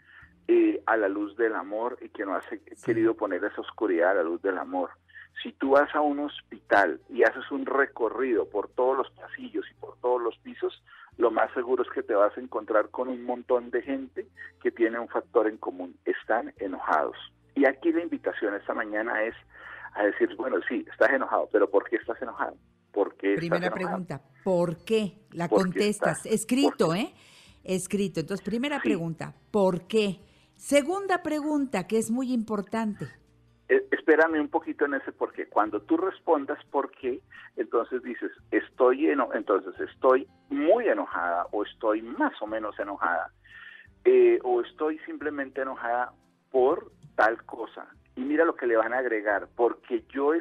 S10: a la luz del amor y que no ha querido poner esa oscuridad a la luz del amor. Si tú vas a un hospital y haces un recorrido por todos los pasillos y por todos los pisos, lo más seguro es que te vas a encontrar con un montón de gente que tiene un factor en común, están enojados. Y aquí la invitación esta mañana es a decir, bueno, sí, estás enojado, pero ¿por qué estás enojado? ¿Por qué
S3: Primera
S10: estás enojado?
S3: Pregunta, ¿por qué? La contestas, escrito, escrito. Entonces, primera pregunta, ¿por qué? Segunda pregunta, que es muy importante.
S10: Espérame un poquito en ese por qué. Cuando tú respondas por qué, entonces dices, estoy muy enojada, o estoy más o menos enojada, o estoy simplemente enojada por tal cosa. Y mira lo que le van a agregar, porque yo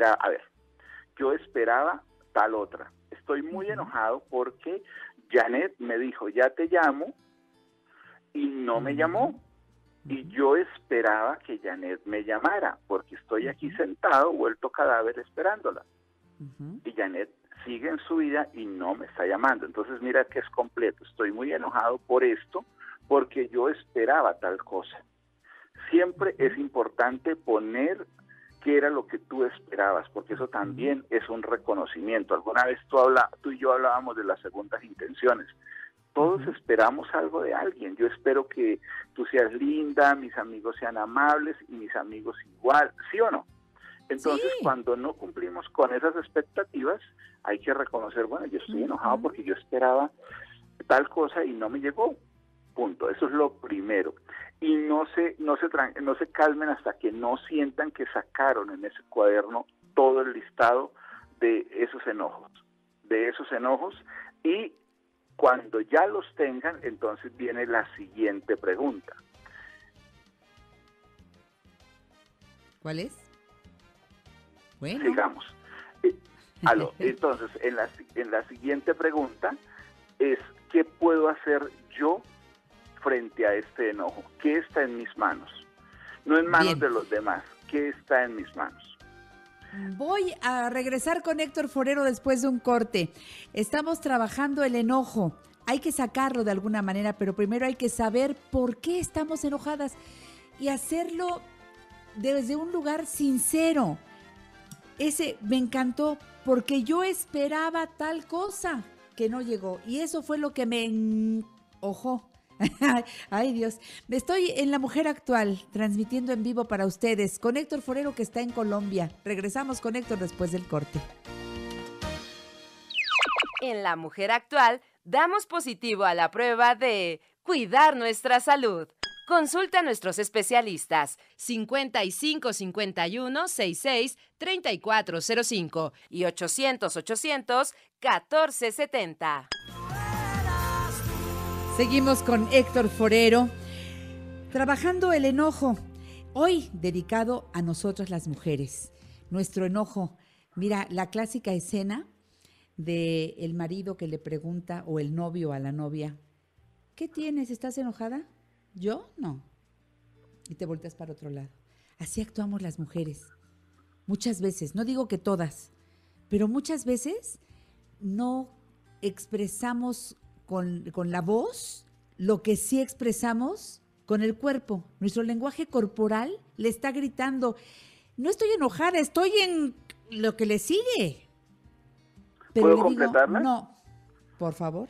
S10: esperaba tal otra. Estoy muy enojado porque Janet me dijo, ya te llamo, y no me llamó. Y yo esperaba que Janet me llamara, porque estoy aquí sentado, vuelto cadáver, esperándola. Y Janet sigue en su vida y no me está llamando. Entonces mira que es completo. Estoy muy enojado por esto, porque yo esperaba tal cosa. Siempre es importante poner qué era lo que tú esperabas, porque eso también es un reconocimiento. Alguna vez tú y yo hablábamos de las segundas intenciones. Todos esperamos algo de alguien. Yo espero que tú seas linda, mis amigos sean amables y mis amigos igual, ¿sí o no? Entonces, cuando no cumplimos con esas expectativas, hay que reconocer, bueno, yo estoy enojado porque yo esperaba tal cosa y no me llegó. Punto. Eso es lo primero. Y no se calmen hasta que no sientan que sacaron en ese cuaderno todo el listado de esos enojos. Y cuando ya los tengan, entonces viene la siguiente pregunta.
S3: ¿Cuál es? Bueno.
S10: Sigamos. Entonces, en la siguiente pregunta es, ¿qué puedo hacer yo frente a este enojo? ¿Qué está en mis manos? No en manos de los demás. ¿Qué está en mis manos?
S3: Voy a regresar con Héctor Forero después de un corte. Estamos trabajando el enojo. Hay que sacarlo de alguna manera, pero primero hay que saber por qué estamos enojadas y hacerlo desde un lugar sincero. Ese me encantó porque yo esperaba tal cosa que no llegó y eso fue lo que me enojó. Ay, Dios. Estoy en La Mujer Actual, transmitiendo en vivo para ustedes con Héctor Forero, que está en Colombia. Regresamos con Héctor después del corte.
S2: En La Mujer Actual, damos positivo a la prueba de cuidar nuestra salud. Consulta a nuestros especialistas 55 51 66 3405 y 800 800 1470.
S3: Seguimos con Héctor Forero, trabajando el enojo, hoy dedicado a nosotras las mujeres. Nuestro enojo, mira, la clásica escena de el marido que le pregunta, o el novio a la novia, ¿qué tienes? ¿Estás enojada? ¿Yo? No. Y te volteas para otro lado. Así actuamos las mujeres. Muchas veces, no digo que todas, pero muchas veces no expresamos con la voz lo que sí expresamos con el cuerpo. Nuestro lenguaje corporal le está gritando, no estoy enojada, estoy en lo que le sigue. Pero
S10: ¿puedo
S3: le
S10: completarla?
S3: Digo, no, por favor.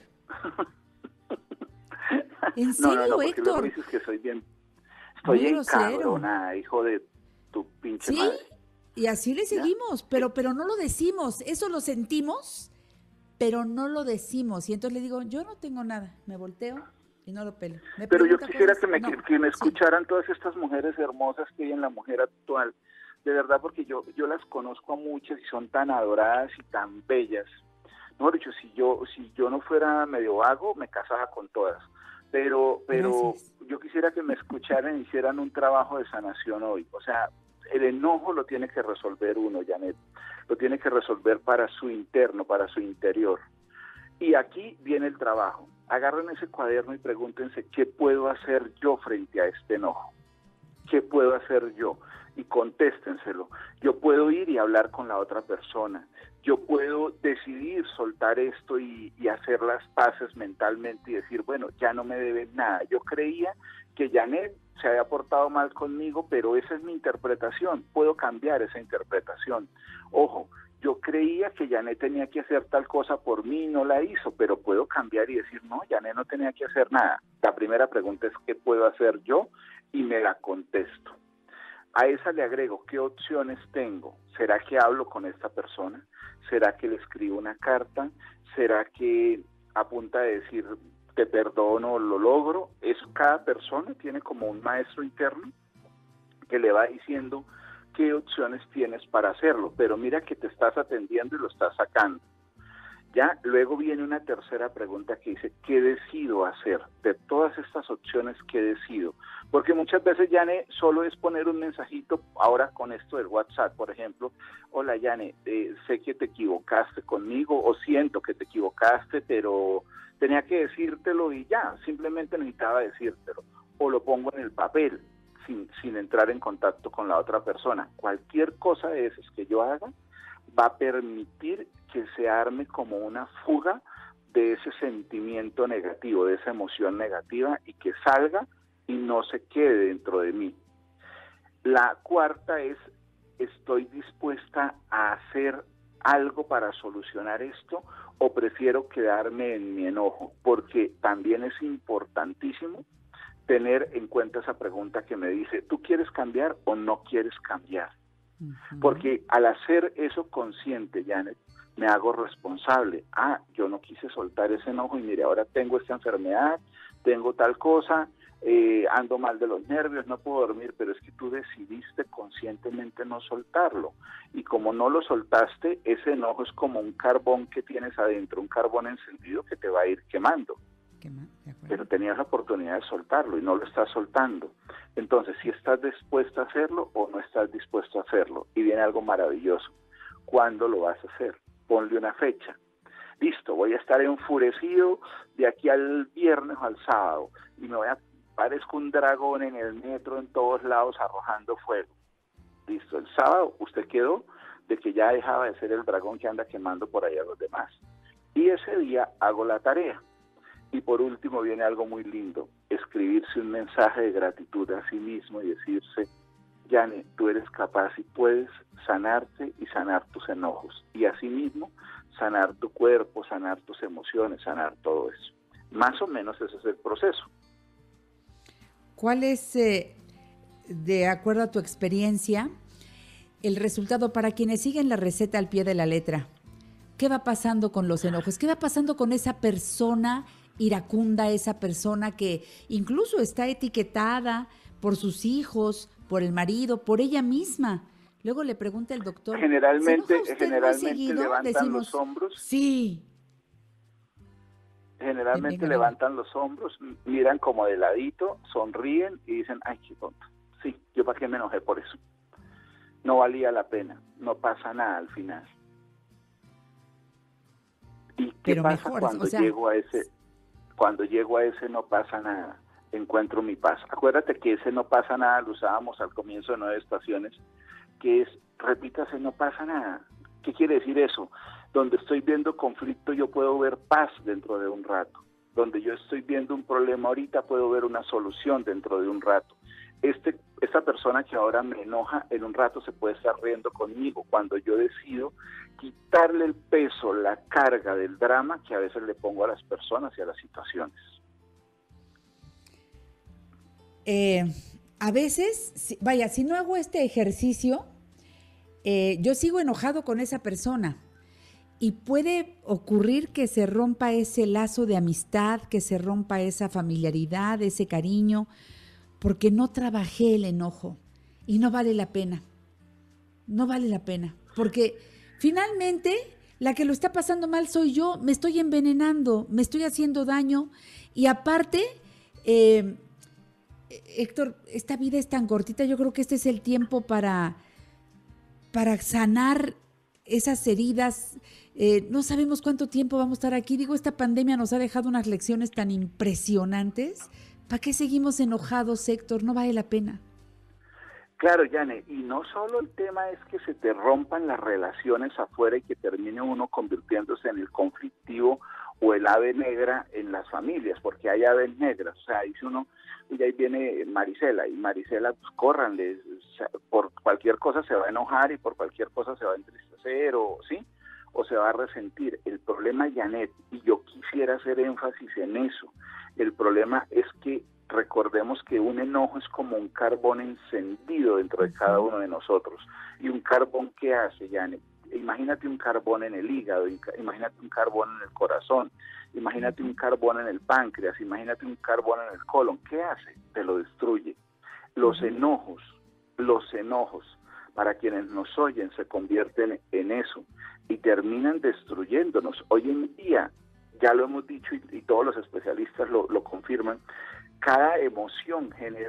S3: ¿En serio,
S10: no,
S3: Héctor?
S10: Luego dices que soy bien, estoy encabronada, hijo de tu pinche madre.
S3: Y así le seguimos, pero no lo decimos, eso lo sentimos, pero no lo decimos. Y entonces le digo, yo no tengo nada, me volteo y no lo pelo.
S10: Pero yo quisiera que me escucharan todas estas mujeres hermosas que hay en La Mujer Actual, de verdad, porque yo las conozco a muchas y son tan adoradas y tan bellas. Mejor dicho, si yo no fuera medio vago, me casaba con todas. Pero yo quisiera que me escucharan y hicieran un trabajo de sanación hoy. O sea, el enojo lo tiene que resolver uno, Janet. Lo tiene que resolver para su interno, para su interior. Y aquí viene el trabajo. Agarren ese cuaderno y pregúntense, ¿qué puedo hacer yo frente a este enojo? ¿Qué puedo hacer yo? Y contéstenselo. Yo puedo ir y hablar con la otra persona. Yo puedo decidir soltar esto y hacer las paces mentalmente y decir, bueno, ya no me deben nada. Yo creía que Janet se había portado mal conmigo, pero esa es mi interpretación. Puedo cambiar esa interpretación. Ojo, yo creía que Janet tenía que hacer tal cosa por mí y no la hizo, pero puedo cambiar y decir, no, Janet no tenía que hacer nada. La primera pregunta es, ¿qué puedo hacer yo? Y me la contesto. A esa le agrego, ¿qué opciones tengo? ¿Será que hablo con esta persona? ¿Será que le escribo una carta? ¿Será que a punta de decir, te perdono, lo logro. Eso, cada persona tiene como un maestro interno que le va diciendo qué opciones tienes para hacerlo, pero mira que te estás atendiendo y lo estás sacando. Ya luego viene una tercera pregunta que dice, ¿qué decido hacer? De todas estas opciones, ¿qué decido? Porque muchas veces, Yane, solo es poner un mensajito, ahora con esto del WhatsApp, por ejemplo, hola Yane, sé que te equivocaste conmigo, o siento que te equivocaste, pero tenía que decírtelo y ya, simplemente necesitaba decírtelo, o lo pongo en el papel, sin entrar en contacto con la otra persona. Cualquier cosa de esas que yo haga va a permitir que se arme como una fuga de ese sentimiento negativo, de esa emoción negativa, y que salga y no se quede dentro de mí. La cuarta es, ¿estoy dispuesta a hacer algo para solucionar esto o prefiero quedarme en mi enojo? Porque también es importantísimo tener en cuenta esa pregunta que me dice, ¿tú quieres cambiar o no quieres cambiar? Porque al hacer eso consciente, Janet, me hago responsable. Yo no quise soltar ese enojo y mire, ahora tengo esta enfermedad, tengo tal cosa, ando mal de los nervios, no puedo dormir, pero es que tú decidiste conscientemente no soltarlo. Y como no lo soltaste, ese enojo es como un carbón que tienes adentro, un carbón encendido que te va a ir quemando. Pero tenías la oportunidad de soltarlo y no lo estás soltando. Entonces, si estás dispuesto a hacerlo o no estás dispuesto a hacerlo. Y viene algo maravilloso. ¿Cuándo lo vas a hacer? Ponle una fecha. Listo, voy a estar enfurecido de aquí al viernes o al sábado y parezco un dragón en el metro en todos lados arrojando fuego. Listo, el sábado usted quedó de que ya dejaba de ser el dragón que anda quemando por ahí a los demás. Y ese día hago la tarea. Y por último viene algo muy lindo, escribirse un mensaje de gratitud a sí mismo y decirse, Yane, tú eres capaz y puedes sanarte y sanar tus enojos. Y asimismo, sanar tu cuerpo, sanar tus emociones, sanar todo eso. Más o menos ese es el proceso.
S3: ¿Cuál es, de acuerdo a tu experiencia, el resultado para quienes siguen la receta al pie de la letra? ¿Qué va pasando con los enojos? ¿Qué va pasando con esa persona iracunda, esa persona que incluso está etiquetada por sus hijos, por el marido, por ella misma? Luego le pregunta el doctor,
S10: generalmente levantan
S3: Decimos,
S10: los hombros.
S3: Sí.
S10: Generalmente levantan los hombros, miran como de ladito, sonríen y dicen, ay, qué tonto. Sí, yo para qué me enojé por eso. No valía la pena, no pasa nada al final. ¿Y qué pasa cuando llego a ese? Cuando llego a ese no pasa nada, encuentro mi paz. Acuérdate que ese no pasa nada lo usábamos al comienzo de 9 estaciones, que es, repítase, no pasa nada. ¿Qué quiere decir eso? Donde estoy viendo conflicto yo puedo ver paz dentro de un rato. Donde yo estoy viendo un problema ahorita puedo ver una solución dentro de un rato. Esta persona que ahora me enoja, en un rato se puede estar riendo conmigo cuando yo decido quitarle el peso, la carga del drama que a veces le pongo a las personas y a las situaciones.
S3: A veces, si no hago este ejercicio, yo sigo enojado con esa persona y puede ocurrir que se rompa ese lazo de amistad, que se rompa esa familiaridad, ese cariño, porque no trabajé el enojo y no vale la pena. No vale la pena, porque finalmente la que lo está pasando mal soy yo, me estoy envenenando, me estoy haciendo daño y aparte, Héctor, esta vida es tan cortita, yo creo que este es el tiempo para sanar esas heridas. No sabemos cuánto tiempo vamos a estar aquí. Digo, esta pandemia nos ha dejado unas lecciones tan impresionantes. ¿Para qué seguimos enojados, Héctor? No vale la pena.
S10: Claro, Yane, y no solo el tema es que se te rompan las relaciones afuera y que termine uno convirtiéndose en el conflictivo o el ave negra en las familias, porque hay aves negras. O sea, dice uno, y ahí viene Marisela, y Marisela, pues córranle, por cualquier cosa se va a enojar y por cualquier cosa se va a entristecer, o se va a resentir. El problema, Janet, y yo quisiera hacer énfasis en eso, el problema es que recordemos que un enojo es como un carbón encendido dentro de cada uno de nosotros, y un carbón, ¿qué hace, Janet? Imagínate un carbón en el hígado, imagínate un carbón en el corazón, imagínate un carbón en el páncreas, imagínate un carbón en el colon. ¿Qué hace? Te lo destruye. Los enojos, para quienes nos oyen, se convierten en eso y terminan destruyéndonos. Hoy en día, ya lo hemos dicho y todos los especialistas lo confirman, cada emoción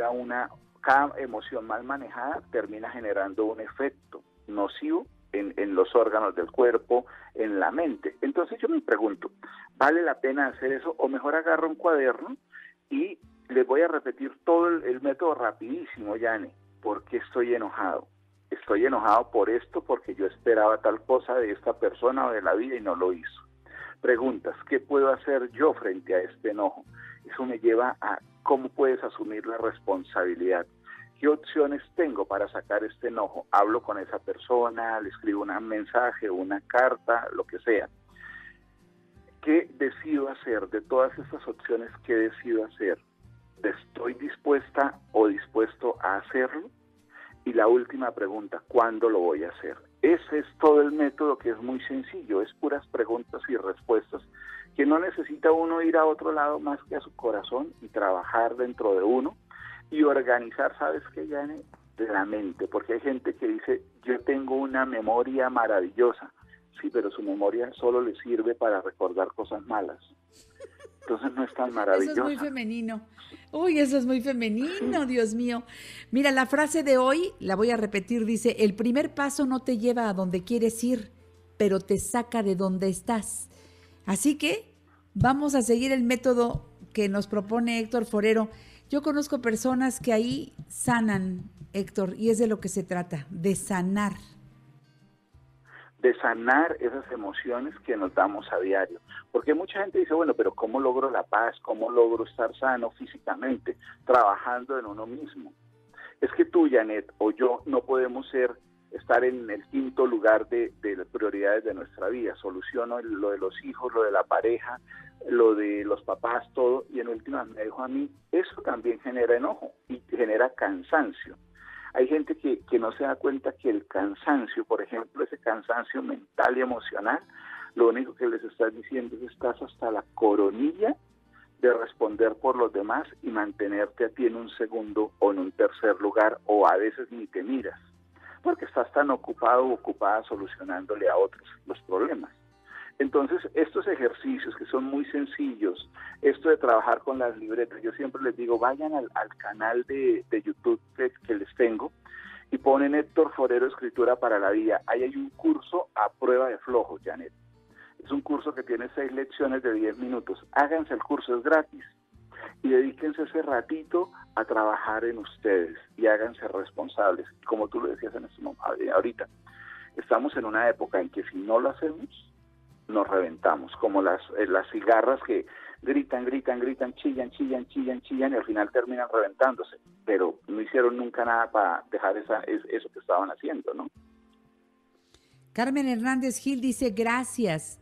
S10: mal manejada termina generando un efecto nocivo en los órganos del cuerpo, en la mente. Entonces yo me pregunto, ¿vale la pena hacer eso? O mejor agarro un cuaderno y les voy a repetir todo el método rapidísimo, Yane. ¿Por qué estoy enojado? Estoy enojado por esto, porque yo esperaba tal cosa de esta persona o de la vida y no lo hizo. Preguntas, ¿qué puedo hacer yo frente a este enojo? Eso me lleva a cómo puedes asumir la responsabilidad. ¿Qué opciones tengo para sacar este enojo? Hablo con esa persona, le escribo un mensaje, una carta, lo que sea. ¿Qué decido hacer? De todas estas opciones, ¿qué decido hacer? ¿Estoy dispuesta o dispuesto a hacerlo? Y la última pregunta, ¿cuándo lo voy a hacer? Ese es todo el método, que es muy sencillo, es puras preguntas y respuestas, que no necesita uno ir a otro lado más que a su corazón y trabajar dentro de uno y organizar, ¿sabes qué, Yane? De la mente, porque hay gente que dice, yo tengo una memoria maravillosa. Sí, pero su memoria solo le sirve para recordar cosas malas. Entonces no es tan maravilloso.
S3: Eso es muy femenino. Uy, eso es muy femenino, Dios mío. Mira, la frase de hoy, la voy a repetir, dice, el primer paso no te lleva a donde quieres ir, pero te saca de donde estás. Así que vamos a seguir el método que nos propone Héctor Forero. Yo conozco personas que ahí sanan, Héctor, y es de lo que se trata, de sanar.
S10: De sanar esas emociones que nos damos a diario. Porque mucha gente dice, bueno, pero ¿cómo logro la paz? ¿Cómo logro estar sano físicamente? Trabajando en uno mismo. Es que tú, Janet, o yo no podemos estar en el quinto lugar de las prioridades de nuestra vida. Soluciono lo de los hijos, lo de la pareja, lo de los papás, todo, y en últimas me dejo a mí. Eso también genera enojo y genera cansancio. Hay gente que no se da cuenta que el cansancio, por ejemplo, ese cansancio mental y emocional, lo único que les estás diciendo es que estás hasta la coronilla de responder por los demás y mantenerte a ti en un segundo o en un tercer lugar, o a veces ni te miras, porque estás tan ocupado o ocupada solucionándole a otros los problemas. Entonces, estos ejercicios que son muy sencillos, esto de trabajar con las libretas, yo siempre les digo, vayan al canal de YouTube que les tengo y ponen Héctor Forero Escritura para la Vida. Ahí hay un curso a prueba de flojo, Janet. Es un curso que tiene 6 lecciones de 10 minutos. Háganse el curso, es gratis. Y dedíquense ese ratito a trabajar en ustedes y háganse responsables. Como tú lo decías en este momento, ahorita, estamos en una época en que si no lo hacemos, nos reventamos, como las cigarras que gritan, chillan, y al final terminan reventándose, pero no hicieron nunca nada para dejar eso que estaban haciendo, ¿no?
S3: Carmen Hernández Gil dice, gracias,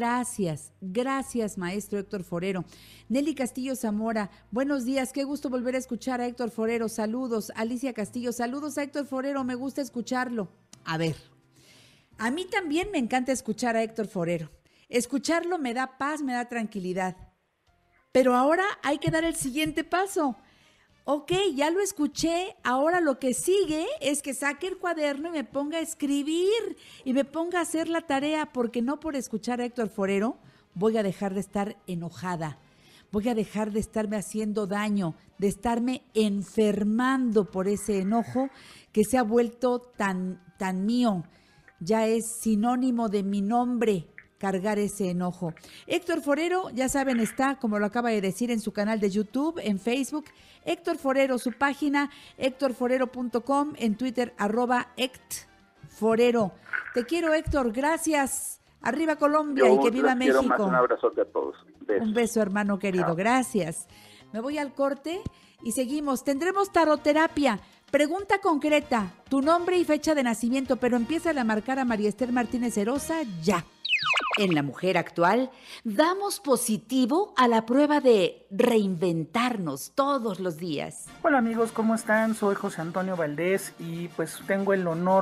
S3: maestro Héctor Forero. Nelly Castillo Zamora, buenos días, qué gusto volver a escuchar a Héctor Forero, saludos. Alicia Castillo, saludos a Héctor Forero, me gusta escucharlo. A ver, a mí también me encanta escuchar a Héctor Forero. Escucharlo me da paz, me da tranquilidad. Pero ahora hay que dar el siguiente paso. Ok, ya lo escuché, ahora lo que sigue es que saque el cuaderno y me ponga a escribir y me ponga a hacer la tarea, porque no por escuchar a Héctor Forero voy a dejar de estar enojada, voy a dejar de estarme haciendo daño, de estarme enfermando por ese enojo que se ha vuelto tan mío. Ya es sinónimo de mi nombre cargar ese enojo. Héctor Forero, ya saben, está, como lo acaba de decir, en su canal de YouTube, en Facebook. Héctor Forero, su página, héctorforero.com, en Twitter, @HectForero. Te quiero, Héctor, gracias. Arriba Colombia y que viva México.
S10: Más, un abrazo a todos. Besos.
S3: Un beso, hermano querido. Chao. Gracias. Me voy al corte y seguimos. Tendremos taroterapia. Pregunta concreta, tu nombre y fecha de nacimiento, pero empieza a marcar a María Esther Martínez Herosa ya.
S6: En La Mujer Actual, damos positivo a la prueba de reinventarnos todos los días.
S11: Hola amigos, ¿cómo están? Soy José Antonio Valdés y pues tengo el honor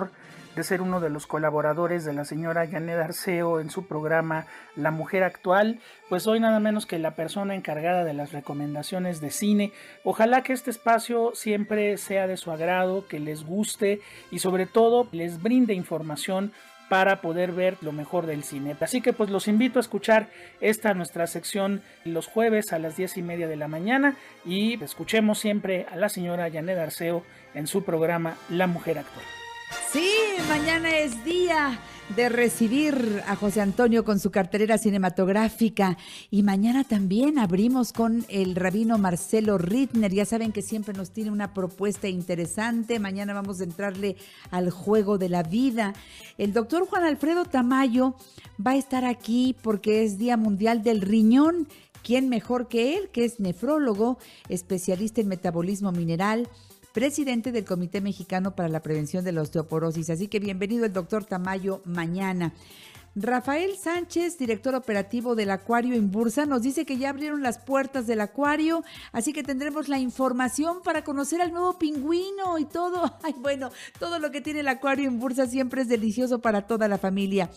S11: de ser uno de los colaboradores de la señora Janet Arceo en su programa La Mujer Actual, pues soy nada menos que la persona encargada de las recomendaciones de cine. Ojalá que este espacio siempre sea de su agrado, que les guste y sobre todo les brinde información para poder ver lo mejor del cine. Así que pues los invito a escuchar nuestra sección los jueves a las 10:30 de la mañana y escuchemos siempre a la señora Janet Arceo en su programa La Mujer Actual.
S3: Sí, mañana es día de recibir a José Antonio con su cartelera cinematográfica y mañana también abrimos con el rabino Marcelo Rittner. Ya saben que siempre nos tiene una propuesta interesante. Mañana vamos a entrarle al juego de la vida. El doctor Juan Alfredo Tamayo va a estar aquí porque es Día Mundial del Riñón. ¿Quién mejor que él, que es nefrólogo, especialista en metabolismo mineral, presidente del Comité Mexicano para la Prevención de la Osteoporosis? Así que bienvenido el doctor Tamayo mañana. Rafael Sánchez, director operativo del Acuario Imbursa, nos dice que ya abrieron las puertas del acuario, así que tendremos la información para conocer al nuevo pingüino y todo. Ay, bueno, todo lo que tiene el Acuario Imbursa siempre es delicioso para toda la familia.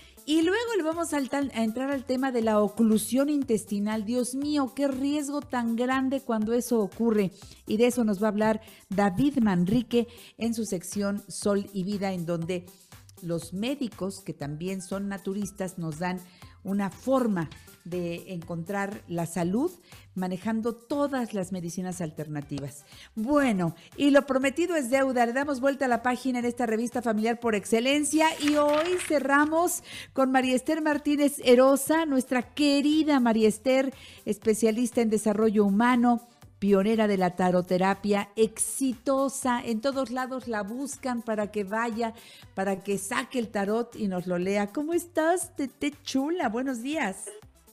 S3: Y luego le vamos a entrar al tema de la oclusión intestinal. Dios mío, qué riesgo tan grande cuando eso ocurre. Y de eso nos va a hablar David Manrique en su sección Sol y Vida, en donde los médicos, que también son naturistas, nos dan una forma de encontrar la salud manejando todas las medicinas alternativas. Bueno, y lo prometido es deuda. Le damos vuelta a la página en esta revista familiar por excelencia y hoy cerramos con María Esther Martínez Erosa, nuestra querida María Esther, especialista en desarrollo humano, pionera de la taroterapia, exitosa. En todos lados la buscan para que vaya, para que saque el tarot y nos lo lea. ¿Cómo estás, Tete Chula? Buenos días.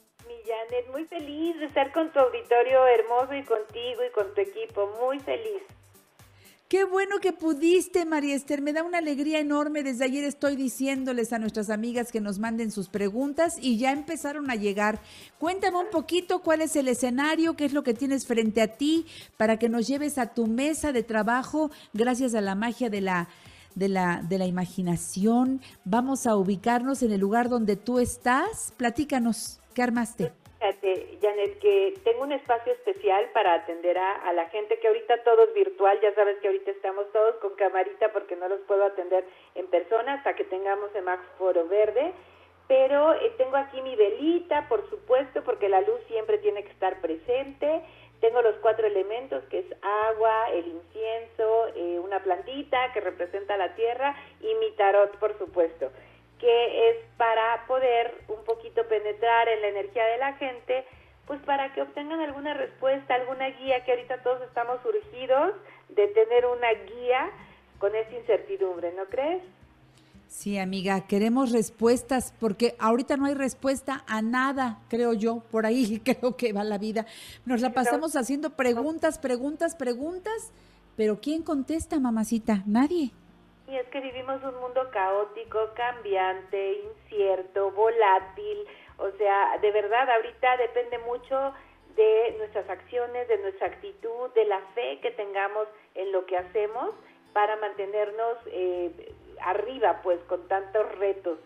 S12: Janet, muy feliz de estar con tu auditorio hermoso y contigo y con tu equipo, muy feliz.
S3: Qué bueno que pudiste, María Esther, me da una alegría enorme. Desde ayer estoy diciéndoles a nuestras amigas que nos manden sus preguntas y ya empezaron a llegar. Cuéntame un poquito cuál es el escenario, qué es lo que tienes frente a ti para que nos lleves a tu mesa de trabajo gracias a la magia de la imaginación. Vamos a ubicarnos en el lugar donde tú estás. Platícanos. ¿Qué armaste?
S12: Fíjate, Janet, que tengo un espacio especial para atender a la gente, que ahorita todo es virtual. Ya sabes que ahorita estamos todos con camarita porque no los puedo atender en persona hasta que tengamos semáforo verde. Pero tengo aquí mi velita, por supuesto, porque la luz siempre tiene que estar presente. Tengo los 4 elementos, que es agua, el incienso, una plantita que representa la tierra y mi tarot, por supuesto, que es para poder un poquito penetrar en la energía de la gente, pues para que obtengan alguna respuesta, alguna guía, que ahorita todos estamos urgidos de tener una guía con esa incertidumbre, ¿no crees?
S3: Sí, amiga, queremos respuestas, porque ahorita no hay respuesta a nada, creo yo, por ahí creo que va la vida. Nos la pasamos haciendo preguntas, pero ¿quién contesta, mamacita? Nadie.
S12: Y es que vivimos un mundo caótico, cambiante, incierto, volátil. O sea, de verdad, ahorita depende mucho de nuestras acciones, de nuestra actitud, de la fe que tengamos en lo que hacemos para mantenernos arriba, pues, con tantos retos.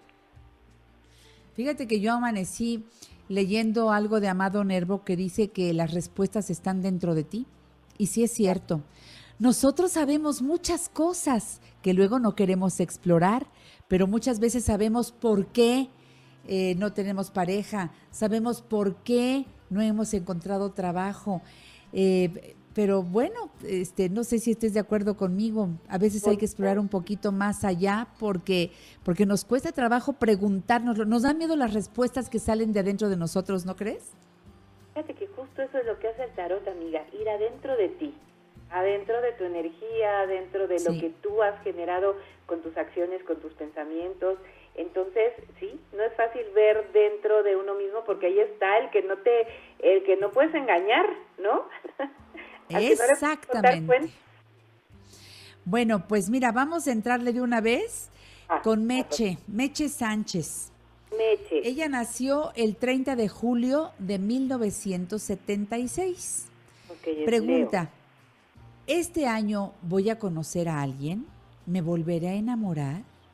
S3: Fíjate que yo amanecí leyendo algo de Amado Nervo que dice que las respuestas están dentro de ti. Y sí es cierto. Nosotros sabemos muchas cosas que luego no queremos explorar, pero muchas veces sabemos por qué no tenemos pareja, sabemos por qué no hemos encontrado trabajo, pero bueno, no sé si estés de acuerdo conmigo, a veces hay que explorar un poquito más allá porque nos cuesta trabajo preguntarnos, nos da miedo las respuestas que salen de adentro de nosotros, ¿no crees?
S12: Fíjate que justo eso es lo que hace el tarot, amiga, ir adentro de ti. Adentro de tu energía, adentro de lo que tú has generado con tus acciones, con tus pensamientos. Entonces, sí, no es fácil ver dentro de uno mismo porque ahí está el que no puedes engañar, ¿no?
S3: Exactamente. Bueno, pues mira, vamos a entrarle de una vez con Meche Sánchez.
S12: Meche.
S3: Ella nació el 30 de julio de 1976. Pregunta. ¿Este año voy a conocer a alguien? ¿Me volveré a enamorar?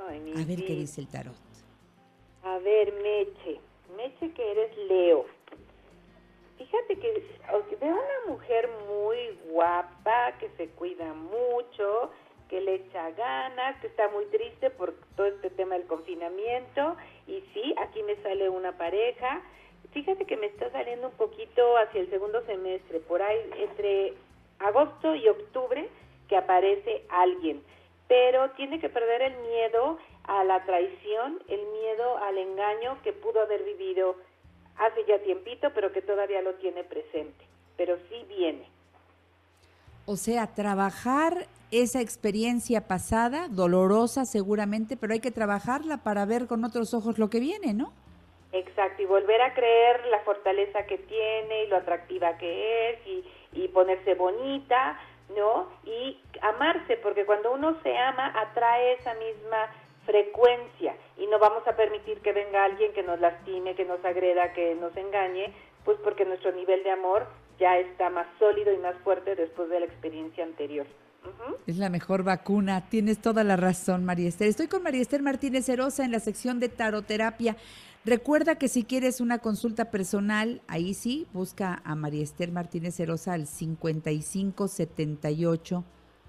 S12: Ay,
S3: A ver qué dice el tarot.
S12: A ver, Meche que eres Leo. Fíjate que veo una mujer muy guapa, que se cuida mucho, que le echa ganas, que está muy triste por todo este tema del confinamiento. Y sí, aquí me sale una pareja. Fíjate que me está saliendo un poquito hacia el segundo semestre, por ahí entre agosto y octubre, que aparece alguien. Pero tiene que perder el miedo a la traición, el miedo al engaño que pudo haber vivido hace ya tiempito, pero que todavía lo tiene presente. Pero sí viene.
S3: O sea, trabajar esa experiencia pasada, dolorosa seguramente, pero hay que trabajarla para ver con otros ojos lo que viene, ¿no?
S12: Exacto, y volver a creer la fortaleza que tiene y lo atractiva que es y ponerse bonita, ¿no? Y amarse, porque cuando uno se ama atrae esa misma frecuencia y no vamos a permitir que venga alguien que nos lastime, que nos agreda, que nos engañe, pues porque nuestro nivel de amor ya está más sólido y más fuerte después de la experiencia anterior.
S3: Es la mejor vacuna, tienes toda la razón, María Esther. Estoy con María Esther Martínez Erosa en la sección de taroterapia. Recuerda que si quieres una consulta personal, ahí sí, busca a María Esther Martínez Erosa al 55 78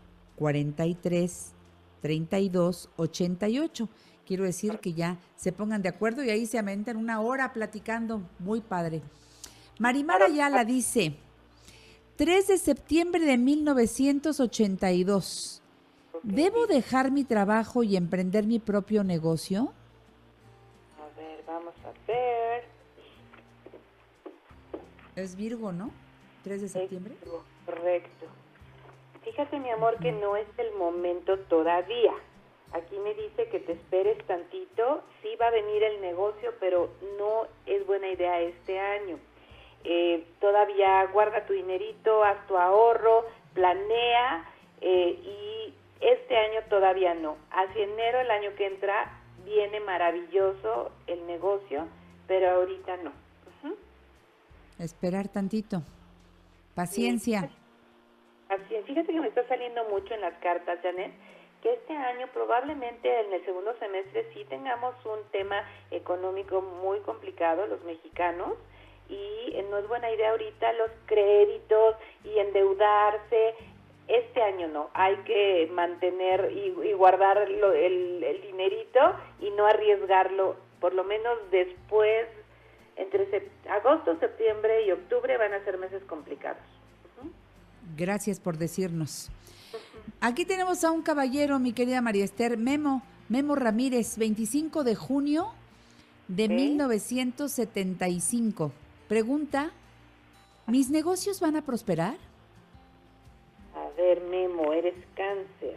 S3: 43 32 88. Quiero decir que ya se pongan de acuerdo y ahí se aventan una hora platicando. Muy padre. Marimar Ayala dice, 3 de septiembre de 1982. ¿Debo dejar mi trabajo y emprender mi propio negocio?
S12: A ver, vamos a ver.
S3: Es Virgo, ¿no? 3 de septiembre.
S12: Virgo, correcto. Fíjate, mi amor, que no es el momento todavía. Aquí me dice que te esperes tantito. Sí va a venir el negocio, pero no es buena idea este año. Todavía guarda tu dinerito, haz tu ahorro, planea y este año todavía no. Hacia enero, el año que entra, viene maravilloso el negocio, pero ahorita no.
S3: Esperar tantito. Paciencia.
S12: Sí. Así es. Fíjate que me está saliendo mucho en las cartas, Janet, que este año probablemente en el segundo semestre sí tengamos un tema económico muy complicado, los mexicanos, y no es buena idea ahorita los créditos y endeudarse. Este año no, hay que mantener y guardar el dinerito y no arriesgarlo, por lo menos después, entre agosto, septiembre y octubre van a ser meses complicados.
S3: Gracias por decirnos. Aquí tenemos a un caballero, mi querida María Esther, Memo Ramírez, 25 de junio de 1975. Pregunta, ¿mis negocios van a prosperar?
S12: A ver, Memo, eres Cáncer.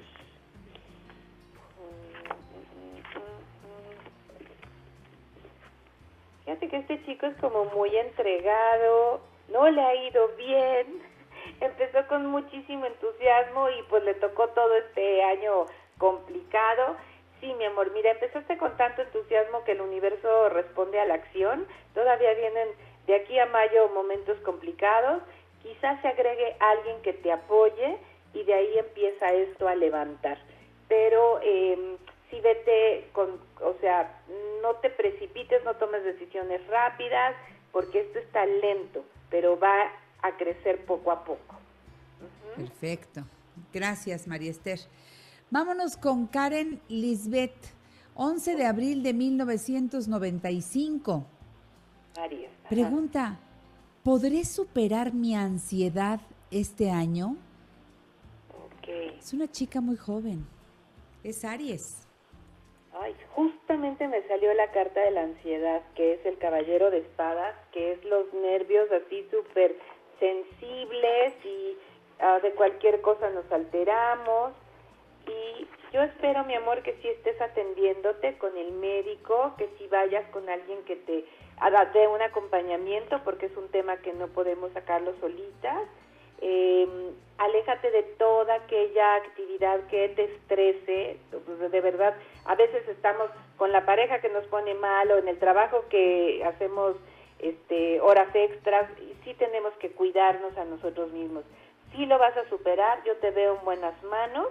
S12: Fíjate que este chico es como muy entregado, no le ha ido bien, empezó con muchísimo entusiasmo y pues le tocó todo este año complicado. Sí, mi amor, mira, empezaste con tanto entusiasmo que el universo responde a la acción, todavía vienen de aquí a mayo momentos complicados, quizás se agregue alguien que te apoye y de ahí empieza esto a levantar. Pero sí vete no te precipites, no tomes decisiones rápidas, porque esto está lento, pero va a crecer poco a poco.
S3: Perfecto. Gracias, María Esther. Vámonos con Karen Lisbeth, 11 de abril de 1995.
S12: María.
S3: Pregunta, ¿podré superar mi ansiedad este año?
S12: Okay.
S3: Es una chica muy joven. Es Aries.
S12: Ay, justamente me salió la carta de la ansiedad, que es el caballero de espadas, que es los nervios así súper sensibles y de cualquier cosa nos alteramos. Y yo espero, mi amor, que sí estés atendiéndote con el médico, que sí vayas con alguien que te dé un acompañamiento, porque es un tema que no podemos sacarlo solitas. Aléjate de toda aquella actividad que te estrese, de verdad. A veces estamos con la pareja que nos pone mal o en el trabajo que hacemos horas extras, y sí tenemos que cuidarnos a nosotros mismos. Sí lo vas a superar, yo te veo en buenas manos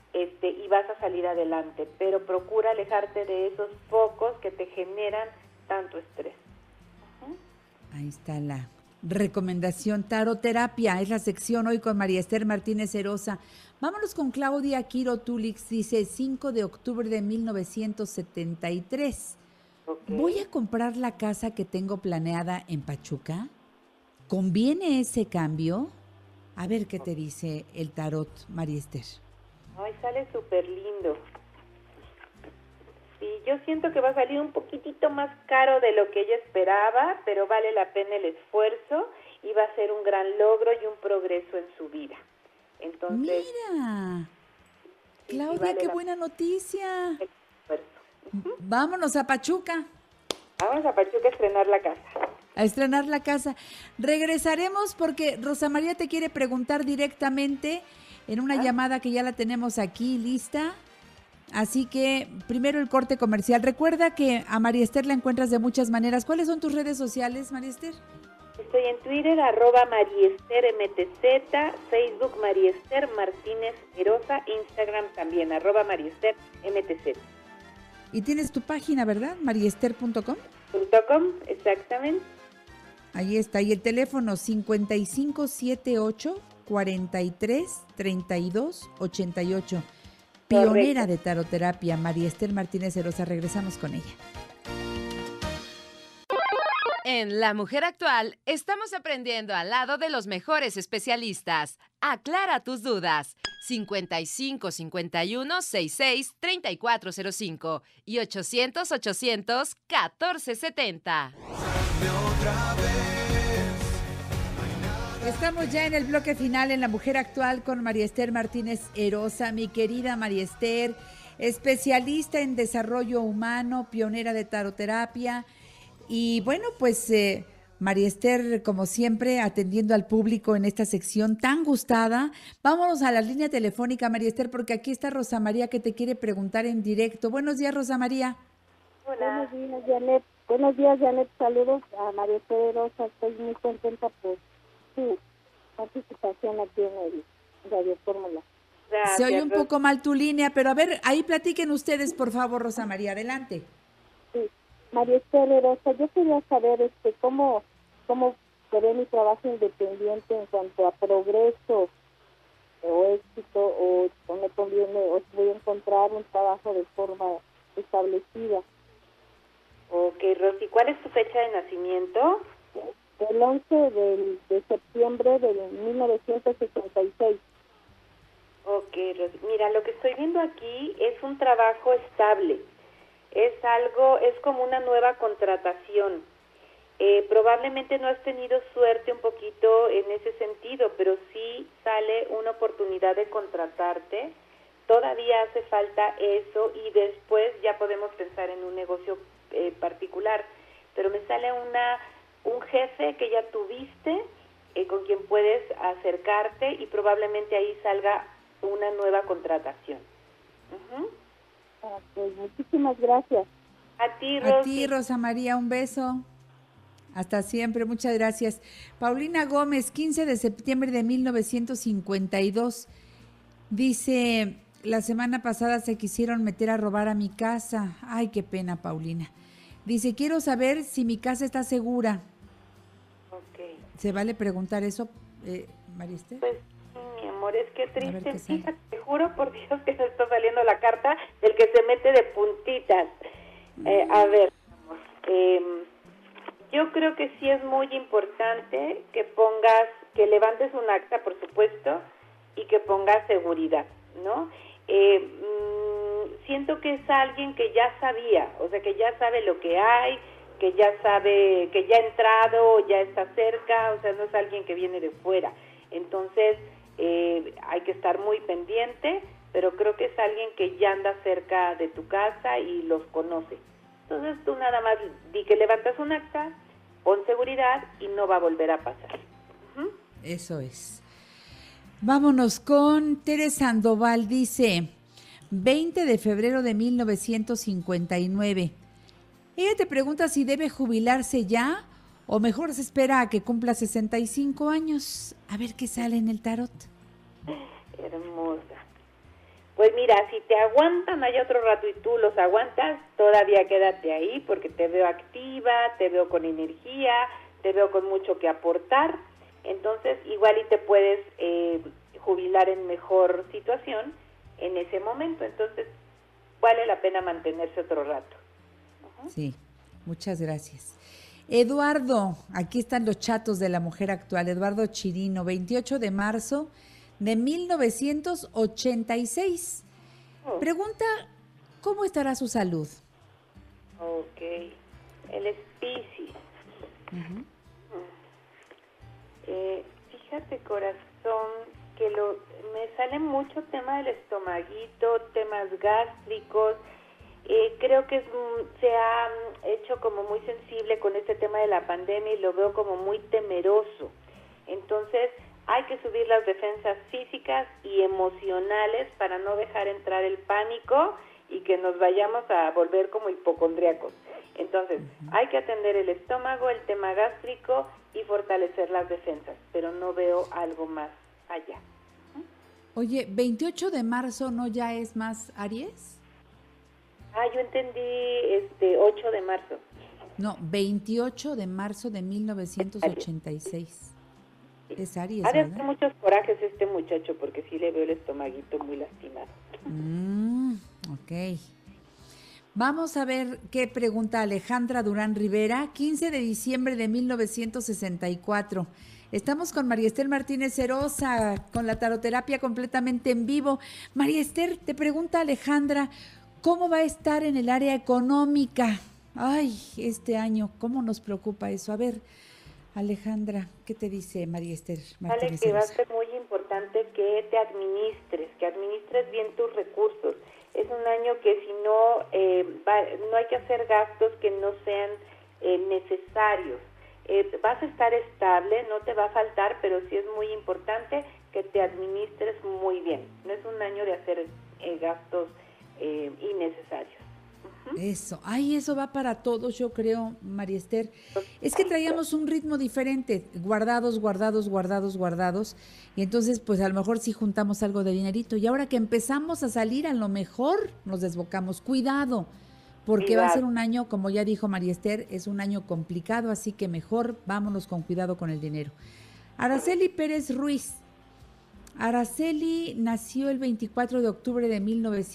S12: y vas a salir adelante, pero procura alejarte de esos focos que te generan tanto estrés.
S3: Ahí está la recomendación. Taroterapia es la sección hoy con María Esther Martínez Herosa. Vámonos con Claudia Quiro Tulix, dice 5 de octubre de 1973. Okay. Voy a comprar la casa que tengo planeada en Pachuca. ¿Conviene ese cambio? A ver qué te dice el tarot, María Esther.
S12: Ay, sale súper lindo. Sí, yo siento que va a salir un poquitito más caro de lo que ella esperaba, pero vale la pena el esfuerzo y va a ser un gran logro y un progreso en su vida. Entonces,
S3: mira, sí, Claudia, vale, qué buena noticia.
S12: El esfuerzo.
S3: Vámonos a Pachuca.
S12: Vamos a Pachuca a estrenar la casa.
S3: A estrenar la casa. Regresaremos porque Rosa María te quiere preguntar directamente en una llamada que ya la tenemos aquí lista. Así que primero el corte comercial. Recuerda que a María Esther la encuentras de muchas maneras. ¿Cuáles son tus redes sociales, María Esther?
S12: Estoy en Twitter, @MariesterMTZ, Facebook María Esther Martínez Herosa, Instagram también, @MariesterMTZ.
S3: Y tienes tu página, ¿verdad? mariester.com.
S12: .com, exactamente.
S3: Ahí está. Y el teléfono 5578 43 32 88. Pionera de taroterapia, María Esther Martínez Herosa. Regresamos con ella.
S2: En La Mujer Actual estamos aprendiendo al lado de los mejores especialistas. Aclara tus dudas. 55 51 66 3405 y 800 800 1470.
S3: Estamos ya en el bloque final en La Mujer Actual con María Esther Martínez Herosa. Mi querida María Esther, especialista en desarrollo humano, pionera de taroterapia. Y bueno, pues María Esther, como siempre, atendiendo al público en esta sección tan gustada. Vámonos a la línea telefónica, María Esther, porque aquí está Rosa María que te quiere preguntar en directo. Buenos días, Rosa María.
S13: Hola. Buenos días, Janet. Buenos días, Janet. Saludos a María Esther Herosa. Estoy muy contenta por su participación aquí en el Radio Fórmula.
S3: Se oye un poco mal tu línea, pero a ver, ahí platiquen ustedes, por favor, Rosa María. Adelante.
S13: Sí. María Esther Herosa, yo quería saber cómo seré mi trabajo independiente en cuanto a progreso o éxito, o me conviene, o voy a encontrar un trabajo de forma establecida.
S12: Ok, Rosy, ¿cuál es tu fecha de nacimiento?
S13: El 11 de septiembre de 1966.
S12: Ok, Rosy, mira, lo que estoy viendo aquí es un trabajo estable. Es como una nueva contratación. Probablemente no has tenido suerte un poquito en ese sentido, pero sí sale una oportunidad de contratarte. Todavía hace falta eso y después ya podemos pensar en un negocio particular. Pero me sale un jefe que ya tuviste, con quien puedes acercarte y probablemente ahí salga una nueva contratación.
S13: Pues muchísimas gracias.
S12: A ti, Rosy.
S3: A ti, Rosa María, un beso. Hasta siempre, muchas gracias. Paulina Gómez, 15 de septiembre de 1952. Dice, la semana pasada se quisieron meter a robar a mi casa. Ay, qué pena, Paulina. Dice, quiero saber si mi casa está segura.
S12: Ok.
S3: ¿Se vale preguntar eso, María Esther?
S12: Pues, mi amor, es que triste. Fíjate, te juro por Dios que me está saliendo la carta del que se mete de puntitas. A ver, yo creo que sí es muy importante que levantes un acta, por supuesto, y que pongas seguridad, ¿no? Siento que es alguien que ya sabía, o sea, que ya sabe lo que hay, que ya sabe, que ya ha entrado, ya está cerca, o sea, no es alguien que viene de fuera. Entonces, hay que estar muy pendiente, pero creo que es alguien que ya anda cerca de tu casa y los conoce. Entonces tú nada más di que levantas un acta, pon seguridad y no va a volver a pasar.
S3: Eso es. Vámonos con Tere Sandoval, dice, 20 de febrero de 1959. Ella te pregunta si debe jubilarse ya o mejor se espera a que cumpla 65 años. A ver qué sale en el tarot.
S12: Hermosa. Pues mira, si te aguantan allá otro rato y tú los aguantas, todavía quédate ahí porque te veo activa, te veo con energía, te veo con mucho que aportar. Entonces, igual y te puedes jubilar en mejor situación en ese momento. Entonces, vale la pena mantenerse otro rato.
S3: Sí, muchas gracias. Eduardo, aquí están los chatos de la mujer actual. Eduardo Chirino, 28 de marzo de 1986. Pregunta, ¿cómo estará su salud?
S12: Ok, él es Piscis. Fíjate, corazón, que me sale mucho tema del estomaguito, temas gástricos. Creo que se ha hecho como muy sensible con este tema de la pandemia y lo veo como muy temeroso. Entonces, hay que subir las defensas físicas y emocionales para no dejar entrar el pánico y que nos vayamos a volver como hipocondríacos. Entonces, hay que atender el estómago, el tema gástrico y fortalecer las defensas, pero no veo algo más allá.
S3: Oye, 28 de marzo, ¿no ya es más Aries?
S12: Yo entendí 8 de marzo.
S3: No, 28 de marzo de 1986. Es Aries,
S12: Ha de
S3: ¿verdad?
S12: hacer muchos corajes este muchacho porque sí le veo el estomaguito muy lastimado.
S3: Ok. Vamos a ver qué pregunta Alejandra Durán Rivera, 15 de diciembre de 1964. Estamos con María Esther Martínez Cerosa, con la taroterapia completamente en vivo. María Esther, te pregunta Alejandra, ¿cómo va a estar en el área económica? Ay, este año, ¿cómo nos preocupa eso? A ver, Alejandra, ¿qué te dice María Esther Martínez
S12: Vale, que va a
S3: Cerosa?
S12: ser muy importante que te administres bien tus recursos. Es un año que si no, no hay que hacer gastos que no sean necesarios. Vas a estar estable, no te va a faltar, pero sí es muy importante que te administres muy bien. No es un año de hacer gastos innecesarios.
S3: Eso, eso va para todos, yo creo, María Esther. Es que traíamos un ritmo diferente, guardados, y entonces pues a lo mejor sí juntamos algo de dinerito, y ahora que empezamos a salir, a lo mejor nos desbocamos. Cuidado, porque va a ser un año, como ya dijo María Esther, es un año complicado, así que mejor vámonos con cuidado con el dinero. Araceli Pérez Ruiz. Araceli nació el 24 de octubre de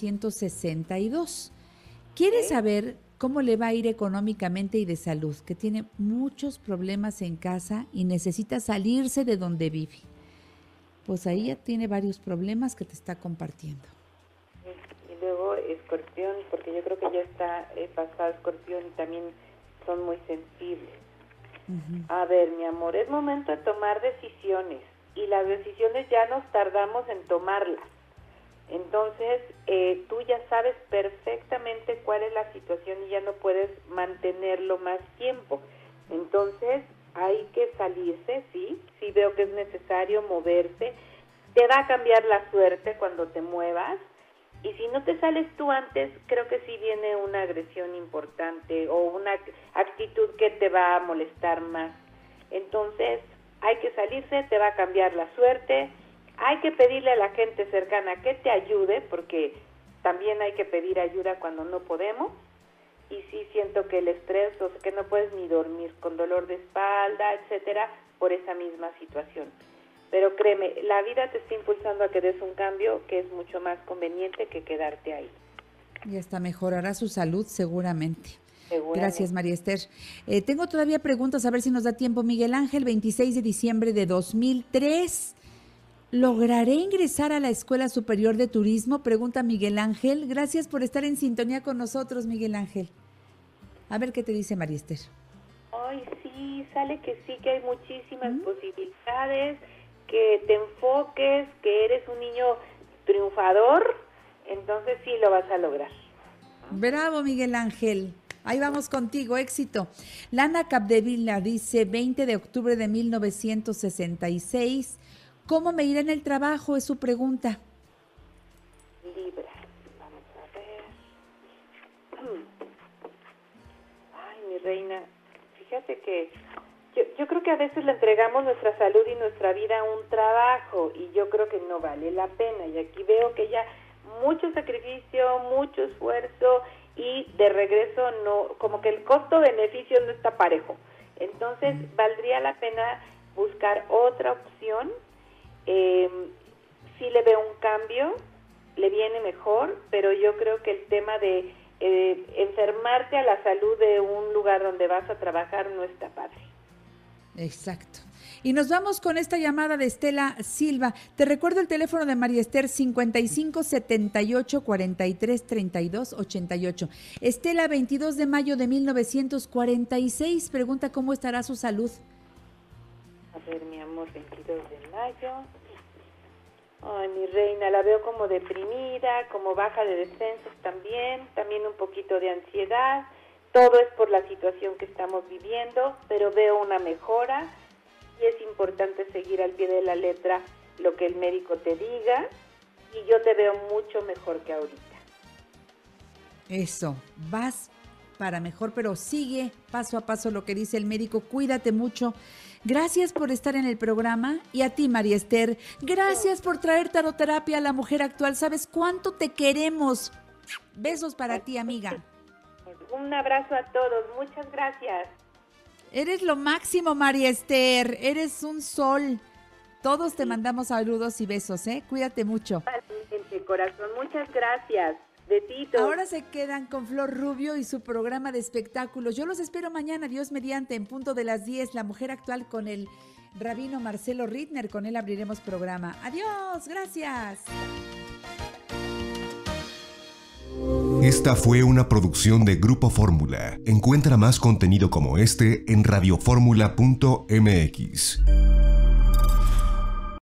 S3: 1962. Quiere saber cómo le va a ir económicamente y de salud, que tiene muchos problemas en casa y necesita salirse de donde vive. Pues ahí ya tiene varios problemas que te está compartiendo.
S12: Y luego Escorpión, porque yo creo que ya está pasado Escorpión y también son muy sensibles. A ver, mi amor, es momento de tomar decisiones y las decisiones ya nos tardamos en tomarlas. Entonces, tú ya sabes perfectamente cuál es la situación y ya no puedes mantenerlo más tiempo. Entonces, hay que salirse, sí veo que es necesario moverse. Te va a cambiar la suerte cuando te muevas. Y si no te sales tú antes, creo que sí viene una agresión importante o una actitud que te va a molestar más. Entonces, hay que salirse, te va a cambiar la suerte. Hay que pedirle a la gente cercana que te ayude, porque también hay que pedir ayuda cuando no podemos. Y sí siento que el estrés, o sea, que no puedes ni dormir, con dolor de espalda, etcétera, por esa misma situación. Pero créeme, la vida te está impulsando a que des un cambio que es mucho más conveniente que quedarte ahí.
S3: Y hasta mejorará su salud seguramente. Gracias, María Esther. Tengo todavía preguntas, a ver si nos da tiempo. Miguel Ángel, 26 de diciembre de 2003. ¿Lograré ingresar a la Escuela Superior de Turismo? Pregunta Miguel Ángel. Gracias por estar en sintonía con nosotros, Miguel Ángel. A ver qué te dice María Esther.
S12: Ay, sí, sale que sí, que hay muchísimas posibilidades, que te enfoques, que eres un niño triunfador, entonces sí lo vas a lograr.
S3: Bravo, Miguel Ángel. Ahí vamos contigo, éxito. Lana Capdevila dice, 20 de octubre de 1966. ¿Cómo me irá en el trabajo? Es su pregunta.
S12: Libra, vamos a ver. Ay, mi reina, fíjate que yo creo que a veces le entregamos nuestra salud y nuestra vida a un trabajo y yo creo que no vale la pena. Y aquí veo que ella mucho sacrificio, mucho esfuerzo y de regreso no, como que el costo-beneficio no está parejo. Entonces valdría la pena buscar otra opción. Sí le veo un cambio, le viene mejor, pero yo creo que el tema de enfermarte a la salud de un lugar donde vas a trabajar no está padre.
S3: Exacto. Y nos vamos con esta llamada de Estela Silva. Te recuerdo el teléfono de María Esther, 55 78 43 32 88. Estela, 22 de mayo de 1946, pregunta cómo estará su salud.
S12: A ver, mi amor, 22 de mayo. Ay, mi reina, la veo como deprimida, como baja de defensas también un poquito de ansiedad. Todo es por la situación que estamos viviendo, pero veo una mejora. Y es importante seguir al pie de la letra lo que el médico te diga, y yo te veo mucho mejor que ahorita.
S3: Eso, vas para mejor, pero sigue paso a paso lo que dice el médico. Cuídate mucho. Gracias por estar en el programa, y a ti, María Esther, gracias por traer taroterapia a la mujer actual. ¿Sabes cuánto te queremos? Besos para ti, amiga.
S12: Un abrazo a todos, muchas gracias.
S3: Eres lo máximo, María Esther. Eres un sol. Todos te mandamos saludos y besos, ¿eh? Cuídate mucho.
S12: Corazón, muchas gracias. Besitos.
S3: Ahora se quedan con Flor Rubio y su programa de espectáculos. Yo los espero mañana, Dios mediante, en punto de las 10, La Mujer Actual con el rabino Marcelo Rittner. Con él abriremos programa. Adiós, gracias.
S1: Esta fue una producción de Grupo Fórmula. Encuentra más contenido como este en radioformula.mx.